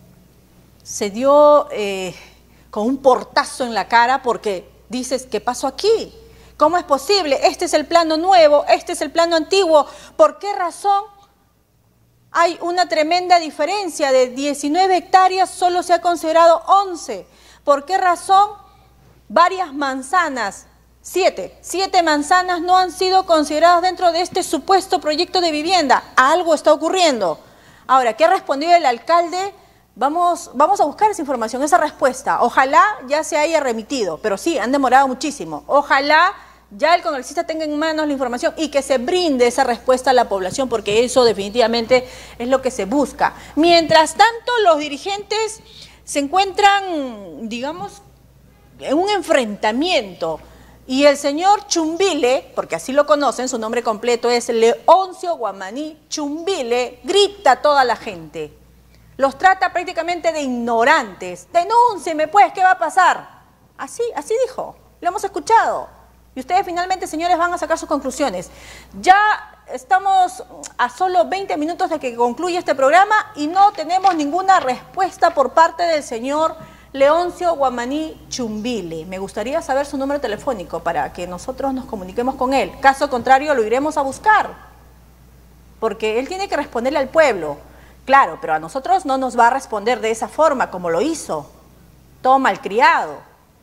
con un portazo en la cara porque dices, ¿qué pasó aquí? ¿Cómo es posible? Este es el plano nuevo, este es el plano antiguo. ¿Por qué razón hay una tremenda diferencia? De 19 hectáreas solo se ha considerado 11. ¿Por qué razón varias manzanas, 7 manzanas no han sido consideradas dentro de este supuesto proyecto de vivienda? Algo está ocurriendo. Ahora, ¿qué ha respondido el alcalde? Vamos a buscar esa información, esa respuesta. Ojalá ya se haya remitido, pero sí, han demorado muchísimo. Ojalá ya el congresista tenga en manos la información y que se brinde esa respuesta a la población, porque eso definitivamente es lo que se busca. Mientras tanto, los dirigentes se encuentran, digamos, en un enfrentamiento. Y el señor Chumbile, porque así lo conocen, su nombre completo es Leoncio Guamaní Chumbile, grita a toda la gente. Los trata prácticamente de ignorantes. Denúncieme pues, ¿qué va a pasar? Así dijo, lo hemos escuchado. Y ustedes finalmente, señores, van a sacar sus conclusiones. Ya estamos a solo 20 minutos de que concluya este programa y no tenemos ninguna respuesta por parte del señor Leoncio Guamaní Chumbile. Me gustaría saber su número telefónico para que nosotros nos comuniquemos con él. Caso contrario, lo iremos a buscar. porque él tiene que responderle al pueblo. Claro, pero a nosotros no nos va a responder de esa forma como lo hizo, todo malcriado.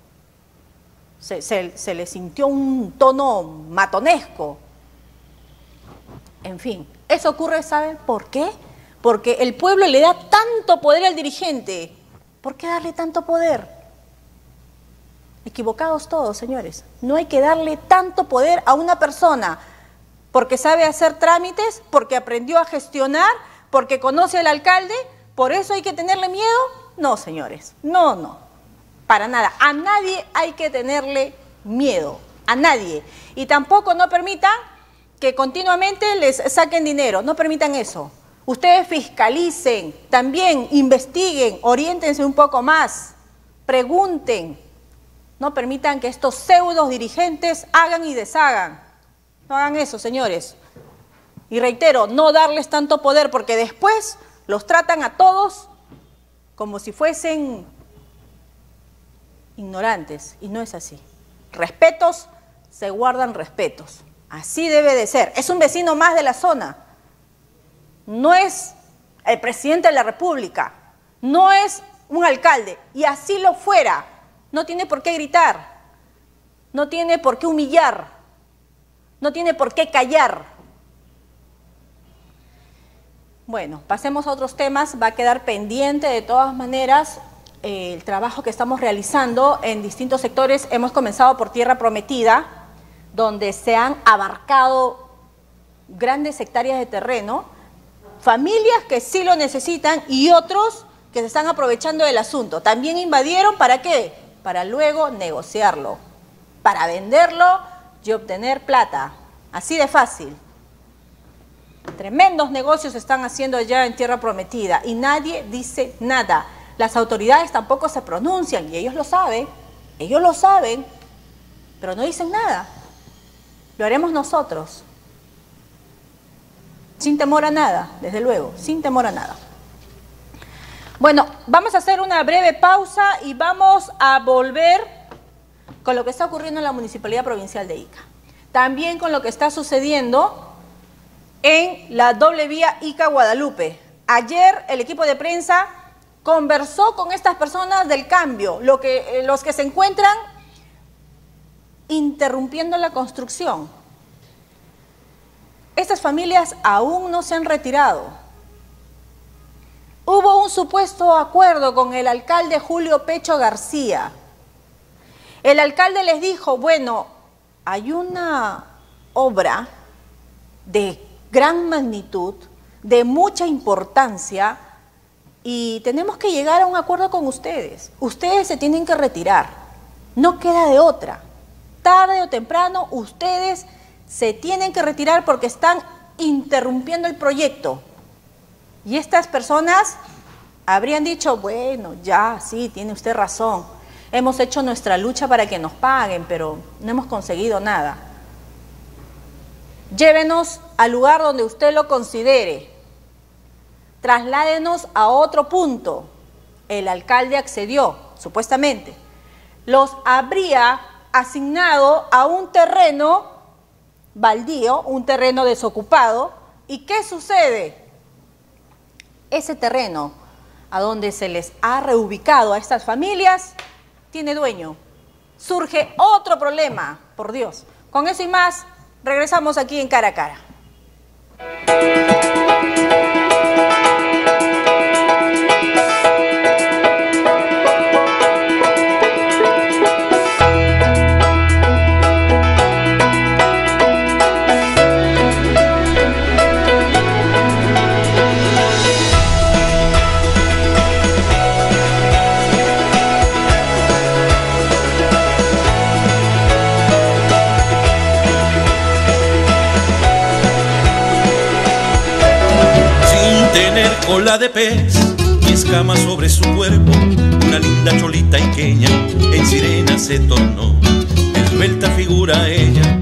Se le sintió un tono matonesco. En fin, eso ocurre, ¿saben por qué? Porque el pueblo le da tanto poder al dirigente. ¿Por qué darle tanto poder? Equivocados todos, señores. No hay que darle tanto poder a una persona porque sabe hacer trámites, porque aprendió a gestionar, porque conoce al alcalde. ¿Por eso hay que tenerle miedo? No, señores. No, no. Para nada. A nadie hay que tenerle miedo. A nadie. Y tampoco no permitan que continuamente les saquen dinero. No permitan eso. Ustedes fiscalicen, también investiguen, oriéntense un poco más, pregunten. No permitan que estos pseudos dirigentes hagan y deshagan. No hagan eso, señores. Y reitero, no darles tanto poder porque después los tratan a todos como si fuesen ignorantes. Y no es así. Respetos se guardan respetos. Así debe de ser. Es un vecino más de la zona. No es el presidente de la República, no es un alcalde, y así lo fuera, no tiene por qué gritar, no tiene por qué humillar, no tiene por qué callar. Bueno, pasemos a otros temas, va a quedar pendiente de todas maneras el trabajo que estamos realizando en distintos sectores. Hemos comenzado por Tierra Prometida, donde se han abarcado grandes hectáreas de terreno, familias que sí lo necesitan y otros que se están aprovechando del asunto. También invadieron, ¿para qué? Para luego negociarlo, para venderlo y obtener plata. Así de fácil. Tremendos negocios se están haciendo allá en Tierra Prometida y nadie dice nada. Las autoridades tampoco se pronuncian y ellos lo saben, pero no dicen nada. Lo haremos nosotros. Sin temor a nada, desde luego, sin temor a nada. Bueno, vamos a hacer una breve pausa y vamos a volver con lo que está ocurriendo en la Municipalidad Provincial de Ica. También con lo que está sucediendo en la doble vía Ica-Guadalupe. Ayer el equipo de prensa conversó con estas personas del cambio, los que se encuentran interrumpiendo la construcción. Estas familias aún no se han retirado. Hubo un supuesto acuerdo con el alcalde Julio Pecho García. El alcalde les dijo, bueno, hay una obra de gran magnitud, de mucha importancia, y tenemos que llegar a un acuerdo con ustedes. Ustedes se tienen que retirar. No queda de otra. Tarde o temprano, ustedes se tienen que retirar porque están interrumpiendo el proyecto. Y estas personas habrían dicho, bueno, ya, sí, tiene usted razón. Hemos hecho nuestra lucha para que nos paguen, pero no hemos conseguido nada. Llévenos al lugar donde usted lo considere. Trasládenos a otro punto. El alcalde accedió, supuestamente. Los habría asignado a un terreno baldío, un terreno desocupado. ¿Y qué sucede? Ese terreno a donde se les ha reubicado a estas familias tiene dueño. Surge otro problema, por Dios. Con eso y más, regresamos aquí en Cara a Cara. Cola de pez y escamas sobre su cuerpo, una linda cholita iqueña en sirena se tornó, esbelta figura ella.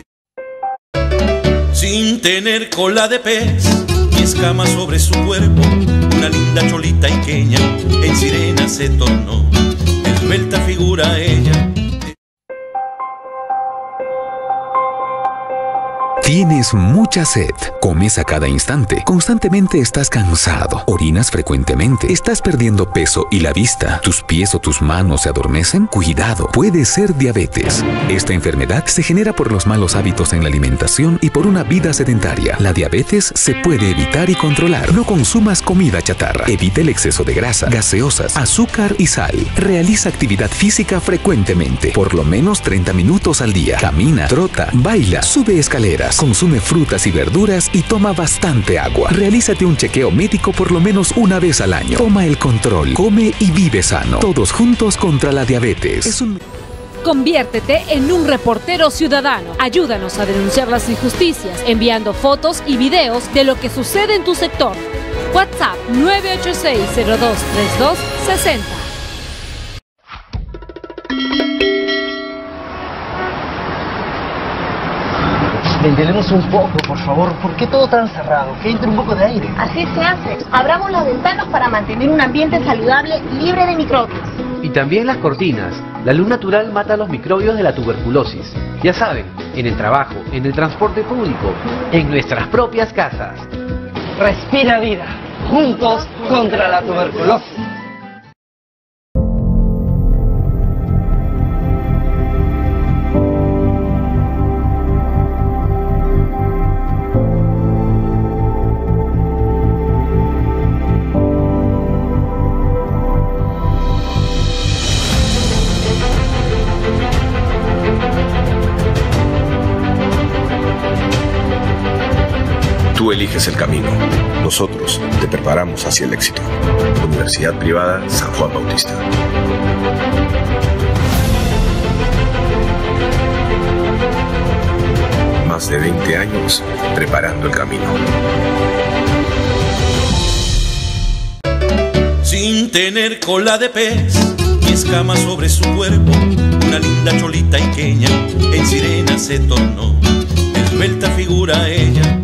Sin tener cola de pez y escamas sobre su cuerpo, una linda cholita iqueña en sirena se tornó, esbelta figura ella. Tienes mucha sed, comes a cada instante, constantemente estás cansado, orinas frecuentemente, estás perdiendo peso y la vista, tus pies o tus manos se adormecen. Cuidado, puede ser diabetes. Esta enfermedad se genera por los malos hábitos en la alimentación y por una vida sedentaria. La diabetes se puede evitar y controlar. No consumas comida chatarra. Evita el exceso de grasa, gaseosas, azúcar y sal. Realiza actividad física frecuentemente, por lo menos 30 minutos al día. Camina, trota, baila, sube escaleras. Consume frutas y verduras y toma bastante agua. Realízate un chequeo médico por lo menos una vez al año. Toma el control, come y vive sano. Todos juntos contra la diabetes. Conviértete en un reportero ciudadano. Ayúdanos a denunciar las injusticias, enviando fotos y videos de lo que sucede en tu sector. WhatsApp 986-023260. Ventilemos un poco, por favor. ¿Por qué todo tan cerrado? Que entre un poco de aire. Así se hace. Abramos las ventanas para mantener un ambiente saludable, libre de microbios. Y también las cortinas. La luz natural mata los microbios de la tuberculosis. Ya saben, en el trabajo, en el transporte público, en nuestras propias casas. Respira vida. Juntos contra la tuberculosis. Tú eliges el camino. Nosotros te preparamos hacia el éxito. Universidad Privada San Juan Bautista. Más de 20 años preparando el camino. Sin tener cola de pez ni escamas sobre su cuerpo, una linda cholita iqueña en sirena se tornó. Esbelta figura ella.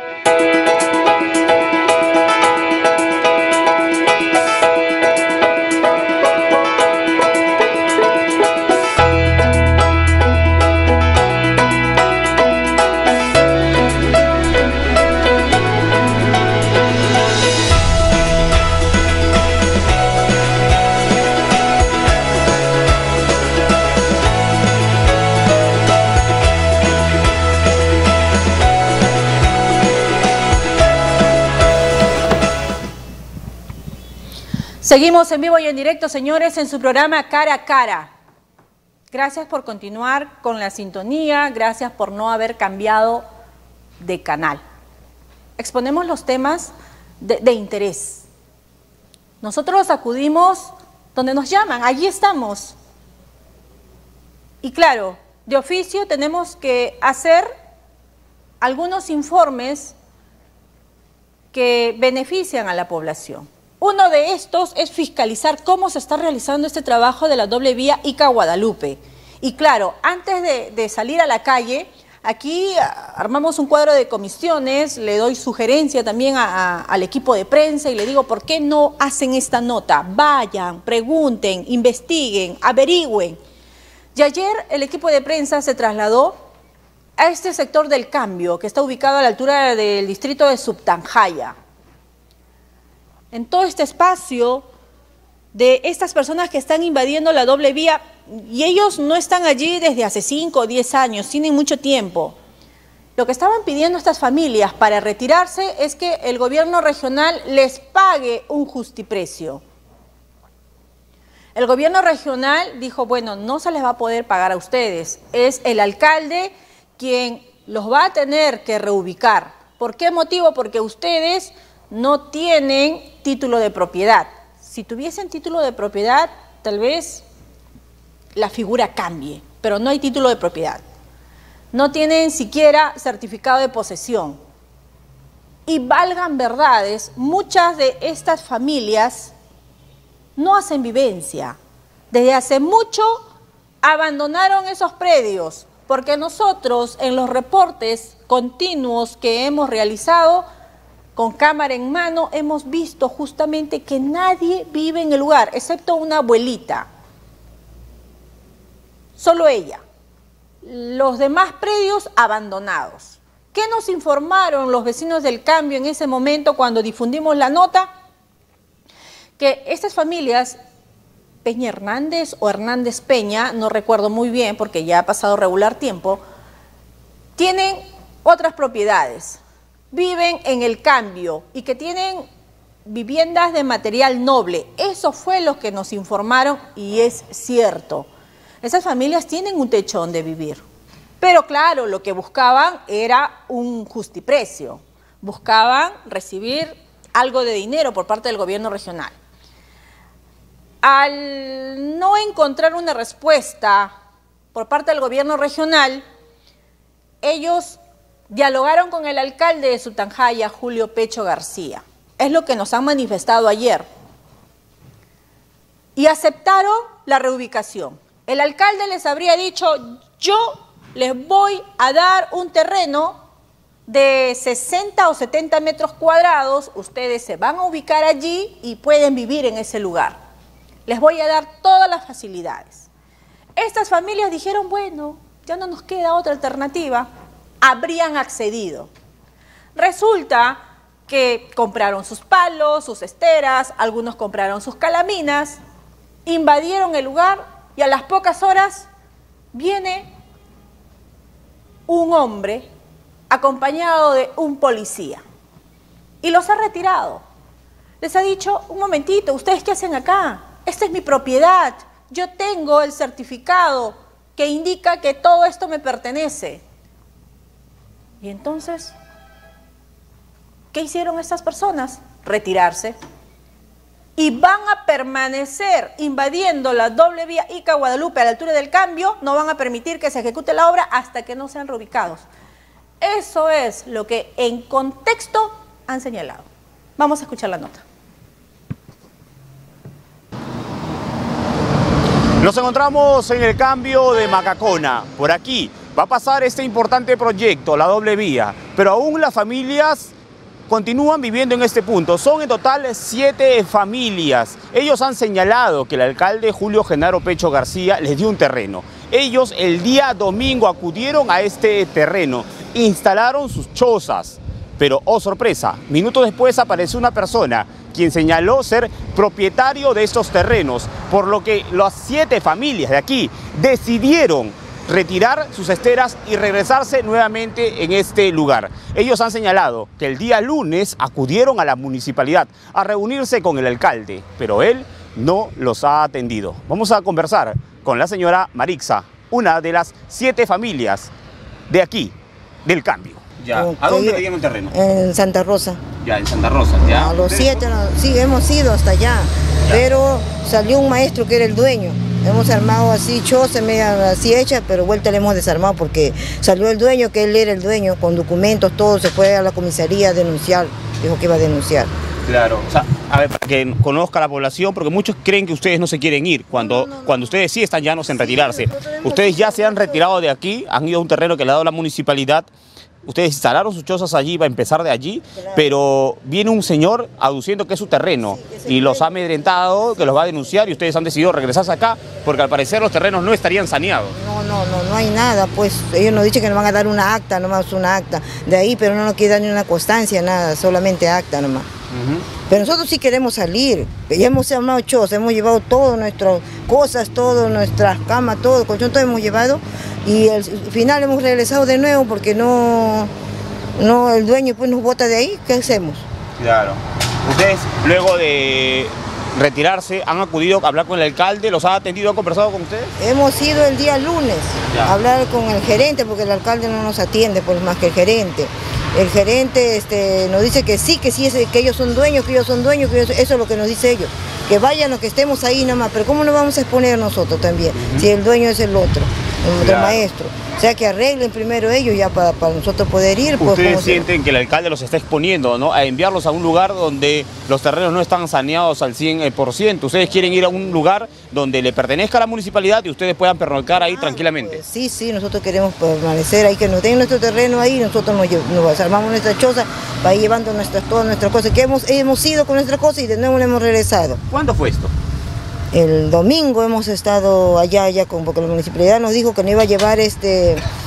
Seguimos en vivo y en directo, señores, en su programa Cara a Cara. Gracias por continuar con la sintonía, gracias por no haber cambiado de canal. Exponemos los temas de interés. Nosotros acudimos donde nos llaman, allí estamos. Y claro, de oficio tenemos que hacer algunos informes que benefician a la población. Uno de estos es fiscalizar cómo se está realizando este trabajo de la doble vía Ica-Guadalupe. Y claro, antes de salir a la calle, aquí armamos un cuadro de comisiones, le doy sugerencia también al equipo de prensa y le digo, ¿por qué no hacen esta nota? Vayan, pregunten, investiguen, averigüen. Y ayer el equipo de prensa se trasladó a este sector del Cambio, que está ubicado a la altura del distrito de Subtanjaya. En todo este espacio de estas personas que están invadiendo la doble vía, y ellos no están allí desde hace 5 o 10 años, tienen mucho tiempo. Lo que estaban pidiendo estas familias para retirarse es que el gobierno regional les pague un justiprecio. El gobierno regional dijo, bueno, no se les va a poder pagar a ustedes, es el alcalde quien los va a tener que reubicar. ¿Por qué motivo? Porque ustedes no tienen título de propiedad. Si tuviesen título de propiedad, tal vez la figura cambie, pero no hay título de propiedad. No tienen siquiera certificado de posesión. Y valgan verdades, muchas de estas familias no hacen vivencia. Desde hace mucho abandonaron esos predios, porque nosotros en los reportes continuos que hemos realizado, con cámara en mano, hemos visto justamente que nadie vive en el lugar, excepto una abuelita. Solo ella. Los demás predios abandonados. ¿Qué nos informaron los vecinos del Cambio en ese momento cuando difundimos la nota? Que estas familias, Peña Hernández o Hernández Peña, no recuerdo muy bien porque ya ha pasado regular tiempo, tienen otras propiedades, viven en el Cambio y que tienen viviendas de material noble. Eso fue lo que nos informaron y es cierto. Esas familias tienen un techo donde vivir. Pero claro, lo que buscaban era un justiprecio. Buscaban recibir algo de dinero por parte del gobierno regional. Al no encontrar una respuesta por parte del gobierno regional, ellos dialogaron con el alcalde de Sutanjaya, Julio Pecho García. Es lo que nos han manifestado ayer. Y aceptaron la reubicación. El alcalde les habría dicho, yo les voy a dar un terreno de 60 o 70 metros cuadrados, ustedes se van a ubicar allí y pueden vivir en ese lugar. Les voy a dar todas las facilidades. Estas familias dijeron, bueno, ya no nos queda otra alternativa, habrían accedido. Resulta que compraron sus palos, sus esteras, algunos compraron sus calaminas, invadieron el lugar y a las pocas horas viene un hombre acompañado de un policía y los ha retirado. Les ha dicho, un momentito, ¿ustedes qué hacen acá? Esta es mi propiedad, yo tengo el certificado que indica que todo esto me pertenece. Y entonces, ¿qué hicieron estas personas? Retirarse. Y van a permanecer invadiendo la doble vía Ica-Guadalupe a la altura del Cambio, no van a permitir que se ejecute la obra hasta que no sean reubicados. Eso es lo que en contexto han señalado. Vamos a escuchar la nota. Nos encontramos en el Cambio de Macacona. Por aquí va a pasar este importante proyecto, la doble vía, pero aún las familias continúan viviendo en este punto. Son en total 7 familias. Ellos han señalado que el alcalde Julio Genaro Pecho García les dio un terreno. Ellos el día domingo acudieron a este terreno, instalaron sus chozas, pero oh sorpresa, minutos después apareció una persona quien señaló ser propietario de estos terrenos, por lo que las 7 familias de aquí decidieron retirar sus esteras y regresarse nuevamente en este lugar. Ellos han señalado que el día lunes acudieron a la municipalidad a reunirse con el alcalde, pero él no los ha atendido. Vamos a conversar con la señora Marixa, una de las 7 familias de aquí, del Cambio. Ya. ¿A dónde le dieron el terreno? En Santa Rosa. Ya, en Santa Rosa. Ya. A los 7, sí, hemos ido hasta allá, ya. Pero salió un maestro que era el dueño. Hemos armado así, choza media así hecha, pero vuelta le hemos desarmado porque salió el dueño, que él era el dueño, con documentos, todo, se fue a la comisaría a denunciar, dijo que iba a denunciar. Claro, o sea, a ver, para que conozca la población, porque muchos creen que ustedes no se quieren ir, cuando ustedes sí están llanos en retirarse. Ustedes ya se han retirado de aquí, han ido a un terreno que le ha dado la municipalidad. Ustedes instalaron sus chozas allí, va a empezar de allí, claro. Pero viene un señor aduciendo que es su terreno y los ha amedrentado, que los va a denunciar y ustedes han decidido regresarse acá porque al parecer los terrenos no estarían saneados. No hay nada, pues ellos nos dicen que nos van a dar una acta, nomás una acta de ahí, pero no nos quieren dar ni una constancia, nada, solamente acta nomás. Pero nosotros sí queremos salir, ya hemos armado chozas, hemos llevado todas nuestras cosas, todas nuestras camas, todo, el colchón, todo hemos llevado. Y al final hemos regresado de nuevo porque el dueño pues nos bota de ahí, ¿qué hacemos? Claro. Ustedes luego de retirarse han acudido a hablar con el alcalde, ¿los ha atendido, han conversado con ustedes? Hemos ido el día lunes a hablar con el gerente porque el alcalde no nos atiende, pues más que el gerente. El gerente nos dice que sí, que ellos son dueños, eso es lo que nos dice ellos. Que vayan o que estemos ahí nomás, pero ¿cómo nos vamos a exponer nosotros también? Si el dueño es el otro maestro. O sea, que arreglen primero ellos ya para nosotros poder ir. Pues, ¿ustedes sienten que el alcalde los está exponiendo, ¿no?, a enviarlos a un lugar donde los terrenos no están saneados al 100%? ¿Ustedes quieren ir a un lugar donde le pertenezca a la municipalidad y ustedes puedan pernoctar ahí tranquilamente? Pues, sí, nosotros queremos permanecer ahí, que nos den nuestro terreno ahí, nosotros nos armamos nuestra choza para ir llevando todas nuestras cosas, que hemos ido con nuestras cosas y de nuevo le hemos regresado. ¿Cuándo fue esto? El domingo hemos estado allá porque la municipalidad nos dijo que no iba a llevar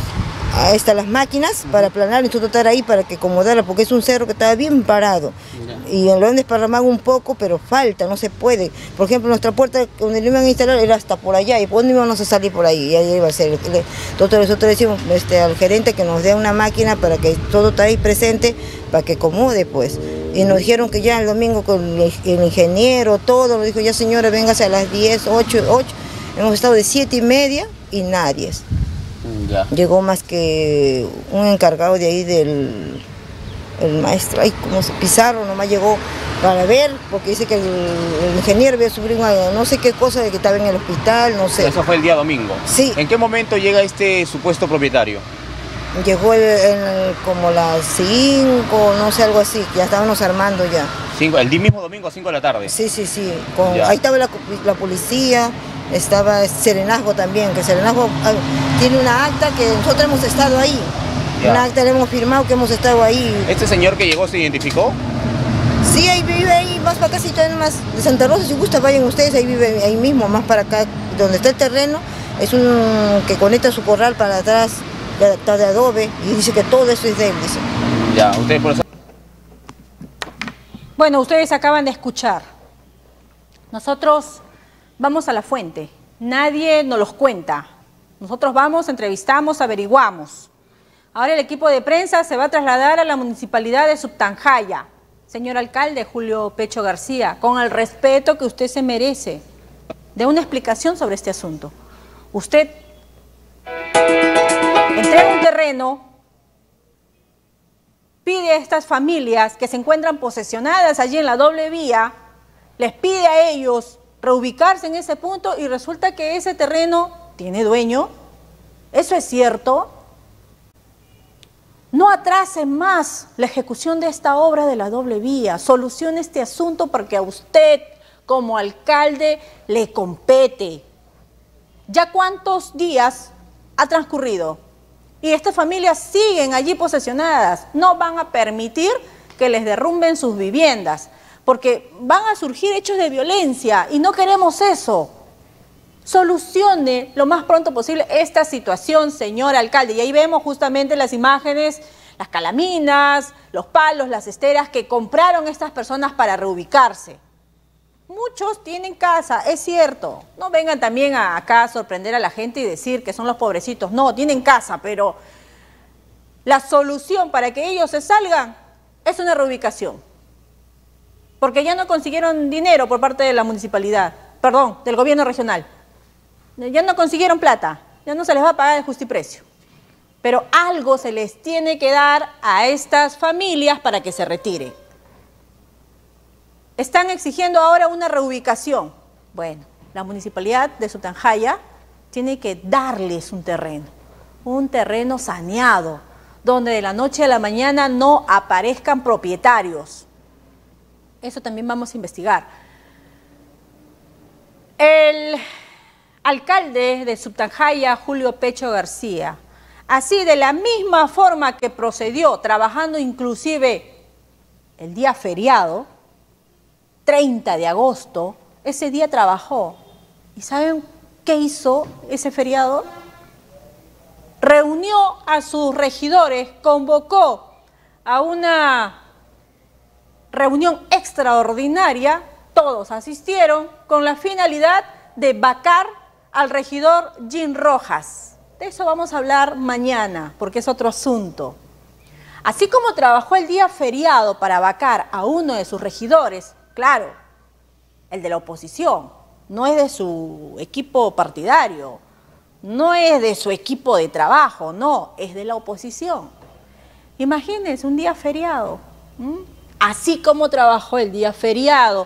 las máquinas para aplanar y nosotros estar ahí para que acomodarla, porque es un cerro que estaba bien parado. Y lo han desparramado un poco, pero falta, no se puede. Por ejemplo, nuestra puerta donde lo iban a instalar era hasta por allá, y por dónde íbamos a salir por ahí, y ahí iba a ser. Nosotros decimos al gerente que nos dé una máquina para que todo está ahí presente, para que acomode, pues. Y nos dijeron que ya el domingo con el ingeniero, todo, nos dijo, ya señora, véngase a las 10, 8. Hemos estado de 7:30 y nadie. Ya. Llegó más que un encargado de ahí el maestro, ahí como Pizarro, nomás llegó para ver, porque dice que el ingeniero había sufrido no sé qué cosa, de que estaba en el hospital, no sé. Eso fue el día domingo. Sí. ¿En qué momento llega este supuesto propietario? Llegó como las 5, no sé, algo así, ya estábamos armando ya. El mismo domingo a 5 de la tarde. Sí. Ahí estaba la policía, estaba Serenazgo también, que Serenazgo tiene una acta que nosotros hemos estado ahí. Ya. Una acta le hemos firmado que hemos estado ahí. ¿Este señor que llegó se identificó? Sí, ahí vive, ahí más para acá, si todavía más de Santa Rosa, si gusta vayan ustedes, ahí vive, ahí mismo, más para acá, donde está el terreno, es un que conecta su corral para atrás, está de adobe, y dice que todo eso es de él, dice. Ya, ustedes por eso... Bueno, ustedes acaban de escuchar. Nosotros vamos a la fuente, nadie nos los cuenta. Nosotros vamos, entrevistamos, averiguamos. Ahora el equipo de prensa se va a trasladar a la municipalidad de Subtanjaya. Señor alcalde Julio Pecho García, con el respeto que usted se merece, dé una explicación sobre este asunto. Usted entrega un terreno, pide a estas familias que se encuentran posesionadas allí en la doble vía, les pide a ellos reubicarse en ese punto y resulta que ese terreno tiene dueño. ¿Eso es cierto? No atrase más la ejecución de esta obra de la doble vía. Solucione este asunto porque a usted, como alcalde, le compete. ¿Ya cuántos días ha transcurrido? Y estas familias siguen allí posesionadas. No van a permitir que les derrumben sus viviendas, porque van a surgir hechos de violencia y no queremos eso. Solucione lo más pronto posible esta situación, señor alcalde. Y ahí vemos justamente las imágenes, las calaminas, los palos, las esteras que compraron estas personas para reubicarse. Muchos tienen casa, es cierto. No vengan también acá a sorprender a la gente y decir que son los pobrecitos. No, tienen casa, pero la solución para que ellos se salgan es una reubicación. Porque ya no consiguieron dinero por parte de la municipalidad, perdón, del gobierno regional. Ya no consiguieron plata, ya no se les va a pagar el justiprecio. Pero algo se les tiene que dar a estas familias para que se retiren. Están exigiendo ahora una reubicación. Bueno, la municipalidad de Subtanjaya tiene que darles un terreno saneado, donde de la noche a la mañana no aparezcan propietarios. Eso también vamos a investigar. El alcalde de Subtanjaya, Julio Pecho García, así de la misma forma que procedió, trabajando inclusive el día feriado, 30 de agosto, ese día trabajó. ¿Y saben qué hizo ese feriado? Reunió a sus regidores, convocó a una reunión extraordinaria, todos asistieron con la finalidad de vacar al regidor Jim Rojas. De eso vamos a hablar mañana, porque es otro asunto. Así como trabajó el día feriado para vacar a uno de sus regidores, claro, el de la oposición, no es de su equipo partidario, no es de su equipo de trabajo, no, es de la oposición. Imagínense un día feriado, así como trabajó el día feriado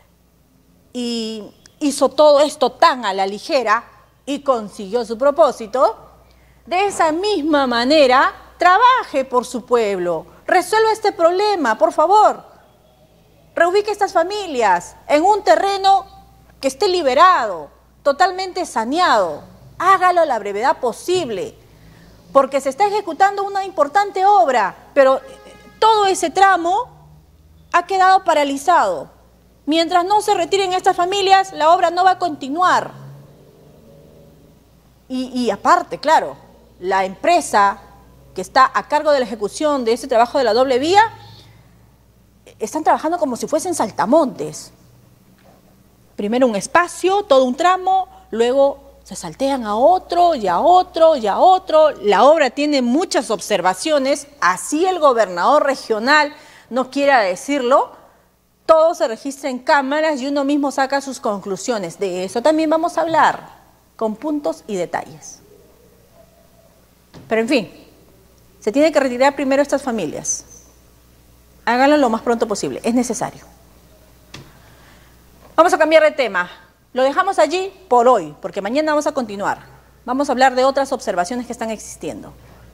y hizo todo esto tan a la ligera y consiguió su propósito, de esa misma manera trabaje por su pueblo, resuelva este problema, por favor. Reubique a estas familias en un terreno que esté liberado, totalmente saneado. Hágalo a la brevedad posible, porque se está ejecutando una importante obra, pero todo ese tramo ha quedado paralizado. Mientras no se retiren estas familias, la obra no va a continuar. Y aparte, claro, la empresa que está a cargo de la ejecución de este trabajo de la doble vía, están trabajando como si fuesen saltamontes. Primero un espacio, todo un tramo, luego se saltean a otro y a otro y a otro. La obra tiene muchas observaciones, así el gobernador regional no quiera decirlo, todo se registra en cámaras y uno mismo saca sus conclusiones. De eso también vamos a hablar, con puntos y detalles. Pero en fin, se tiene que retirar primero estas familias. Háganlo lo más pronto posible, es necesario. Vamos a cambiar de tema. Lo dejamos allí por hoy, porque mañana vamos a continuar. Vamos a hablar de otras observaciones que están existiendo.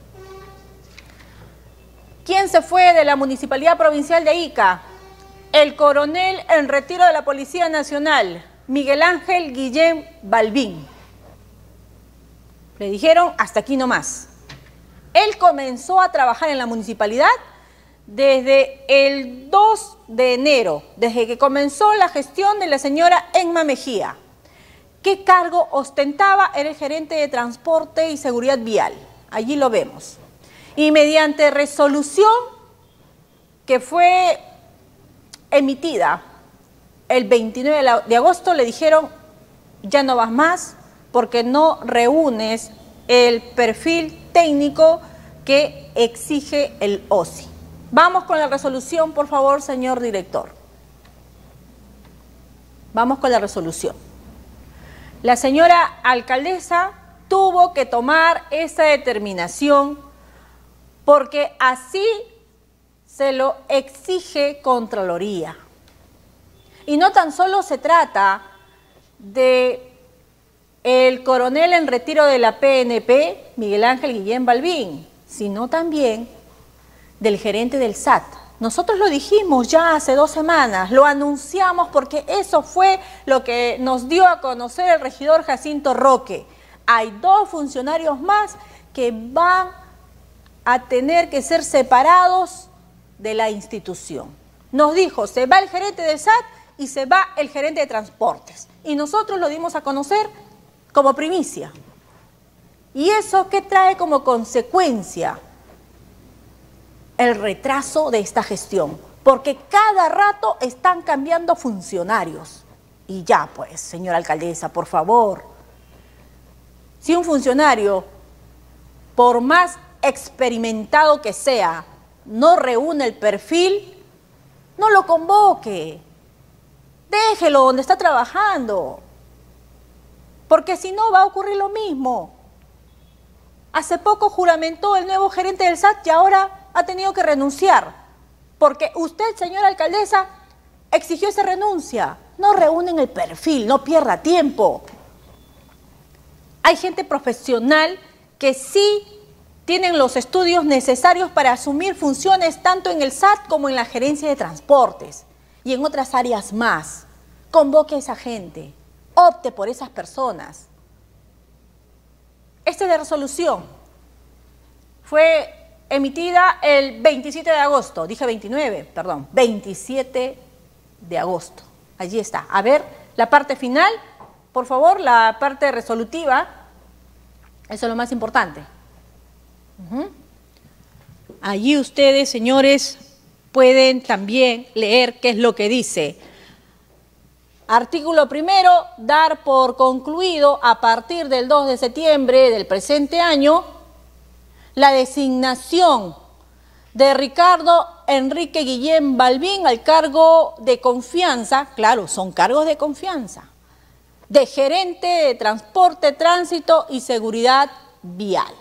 ¿Quién se fue de la Municipalidad Provincial de Ica? El coronel en retiro de la Policía Nacional, Miguel Ángel Guillén Balbín. Le dijeron hasta aquí nomás. Él comenzó a trabajar en la municipalidad desde el 2 de enero, desde que comenzó la gestión de la señora Emma Mejía. ¿Qué cargo ostentaba? Era el gerente de Transporte y Seguridad Vial. Allí lo vemos. Y mediante resolución que fue emitida el 29 de agosto, le dijeron, ya no vas más porque no reúnes el perfil técnico que exige el OSI. Vamos con la resolución, por favor, señor director. Vamos con la resolución. La señora alcaldesa tuvo que tomar esa determinación porque así se lo exige Contraloría. Y no tan solo se trata de el coronel en retiro de la PNP, Miguel Ángel Guillén Balbín, sino también del gerente del SAT. Nosotros lo dijimos ya hace 2 semanas, lo anunciamos porque eso fue lo que nos dio a conocer el regidor Jacinto Roque. Hay 2 funcionarios más que van a tener que ser separados de la institución. Nos dijo, se va el gerente del SAT y se va el gerente de transportes. Y nosotros lo dimos a conocer como primicia. ¿Y eso qué trae como consecuencia? El retraso de esta gestión, porque cada rato están cambiando funcionarios. Y ya pues, señora alcaldesa, por favor, si un funcionario, por más experimentado que sea, no reúne el perfil, no lo convoque, déjelo donde está trabajando, porque si no va a ocurrir lo mismo. Hace poco juramentó el nuevo gerente del SAT y ahora ha tenido que renunciar, porque usted, señora alcaldesa, exigió esa renuncia. No reúnen el perfil, no pierda tiempo. Hay gente profesional que sí tienen los estudios necesarios para asumir funciones tanto en el SAT como en la gerencia de transportes y en otras áreas más. Convoque a esa gente, opte por esas personas. Esta es la resolución. Fue emitida el 27 de agosto, dije 29, perdón, 27 de agosto. Allí está. A ver, la parte final, por favor, la parte resolutiva, eso es lo más importante. Allí ustedes, señores, pueden también leer qué es lo que dice. Artículo primero, dar por concluido a partir del 2 de septiembre del presente año la designación de Ricardo Enrique Guillén Balbín al cargo de confianza, claro, son cargos de confianza, de gerente de transporte, tránsito y seguridad vial.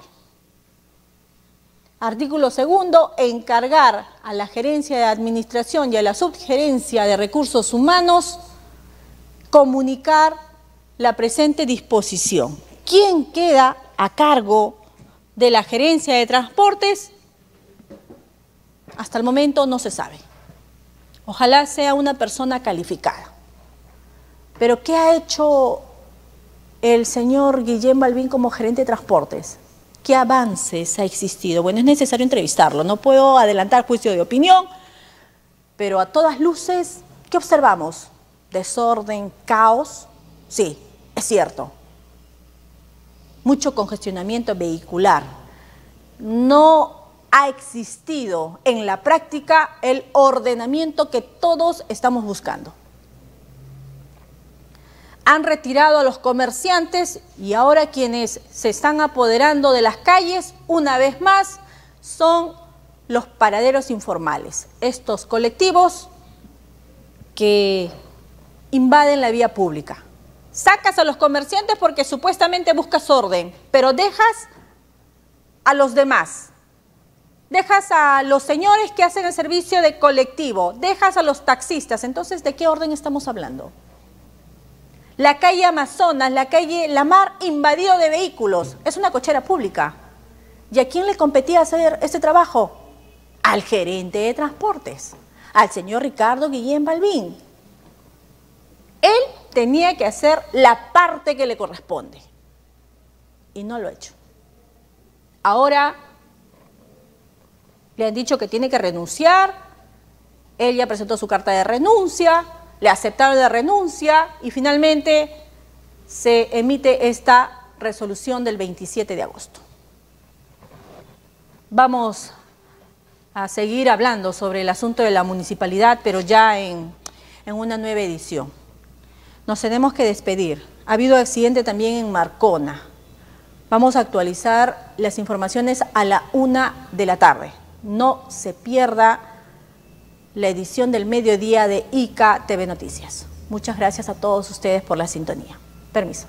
Artículo segundo, encargar a la gerencia de administración y a la subgerencia de recursos humanos comunicar la presente disposición. ¿Quién queda a cargo de la gerencia de transportes? Hasta el momento no se sabe. Ojalá sea una persona calificada. Pero ¿qué ha hecho el señor Guillén Balbín como gerente de transportes? ¿Qué avances ha existido? Bueno, es necesario entrevistarlo. No puedo adelantar juicio de opinión, pero a todas luces, ¿qué observamos? Desorden, caos. Sí, es cierto. Mucho congestionamiento vehicular. no ha existido en la práctica el ordenamiento que todos estamos buscando. Han retirado a los comerciantes y ahora quienes se están apoderando de las calles, una vez más, son los paraderos informales. Estos colectivos que invaden la vía pública. Sacas a los comerciantes porque supuestamente buscas orden, pero dejas a los demás. Dejas a los señores que hacen el servicio de colectivo, dejas a los taxistas. Entonces, ¿de qué orden estamos hablando? La calle Amazonas, la calle La Mar, invadido de vehículos. Es una cochera pública. ¿Y a quién le competía hacer este trabajo? Al gerente de transportes, al señor Ricardo Guillén Balbín. Él tenía que hacer la parte que le corresponde. Y no lo ha hecho. Ahora le han dicho que tiene que renunciar. Él ya presentó su carta de renuncia. Le aceptaron la renuncia y finalmente se emite esta resolución del 27 de agosto. Vamos a seguir hablando sobre el asunto de la municipalidad, pero ya en una nueva edición. Nos tenemos que despedir. Ha habido accidente también en Marcona. Vamos a actualizar las informaciones a la 1 de la tarde. No se pierda la edición del mediodía de ICA TV Noticias. Muchas gracias a todos ustedes por la sintonía. Permiso.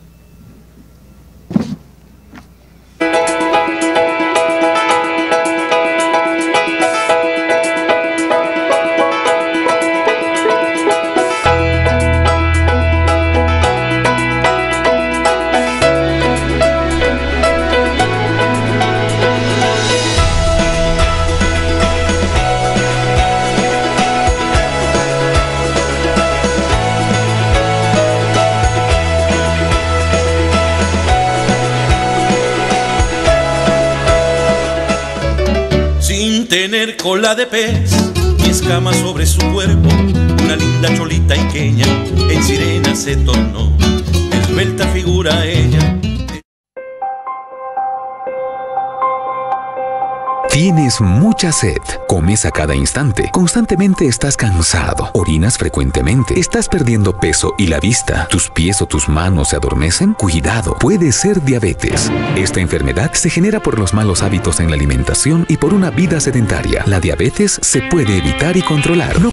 Tener cola de pez y escamas sobre su cuerpo, una linda cholita iqueña en sirena se tornó, esbelta figura ella. Tienes mucha sed, comes a cada instante, constantemente estás cansado, orinas frecuentemente, estás perdiendo peso y la vista, tus pies o tus manos se adormecen, cuidado, puede ser diabetes. Esta enfermedad se genera por los malos hábitos en la alimentación y por una vida sedentaria. La diabetes se puede evitar y controlar. No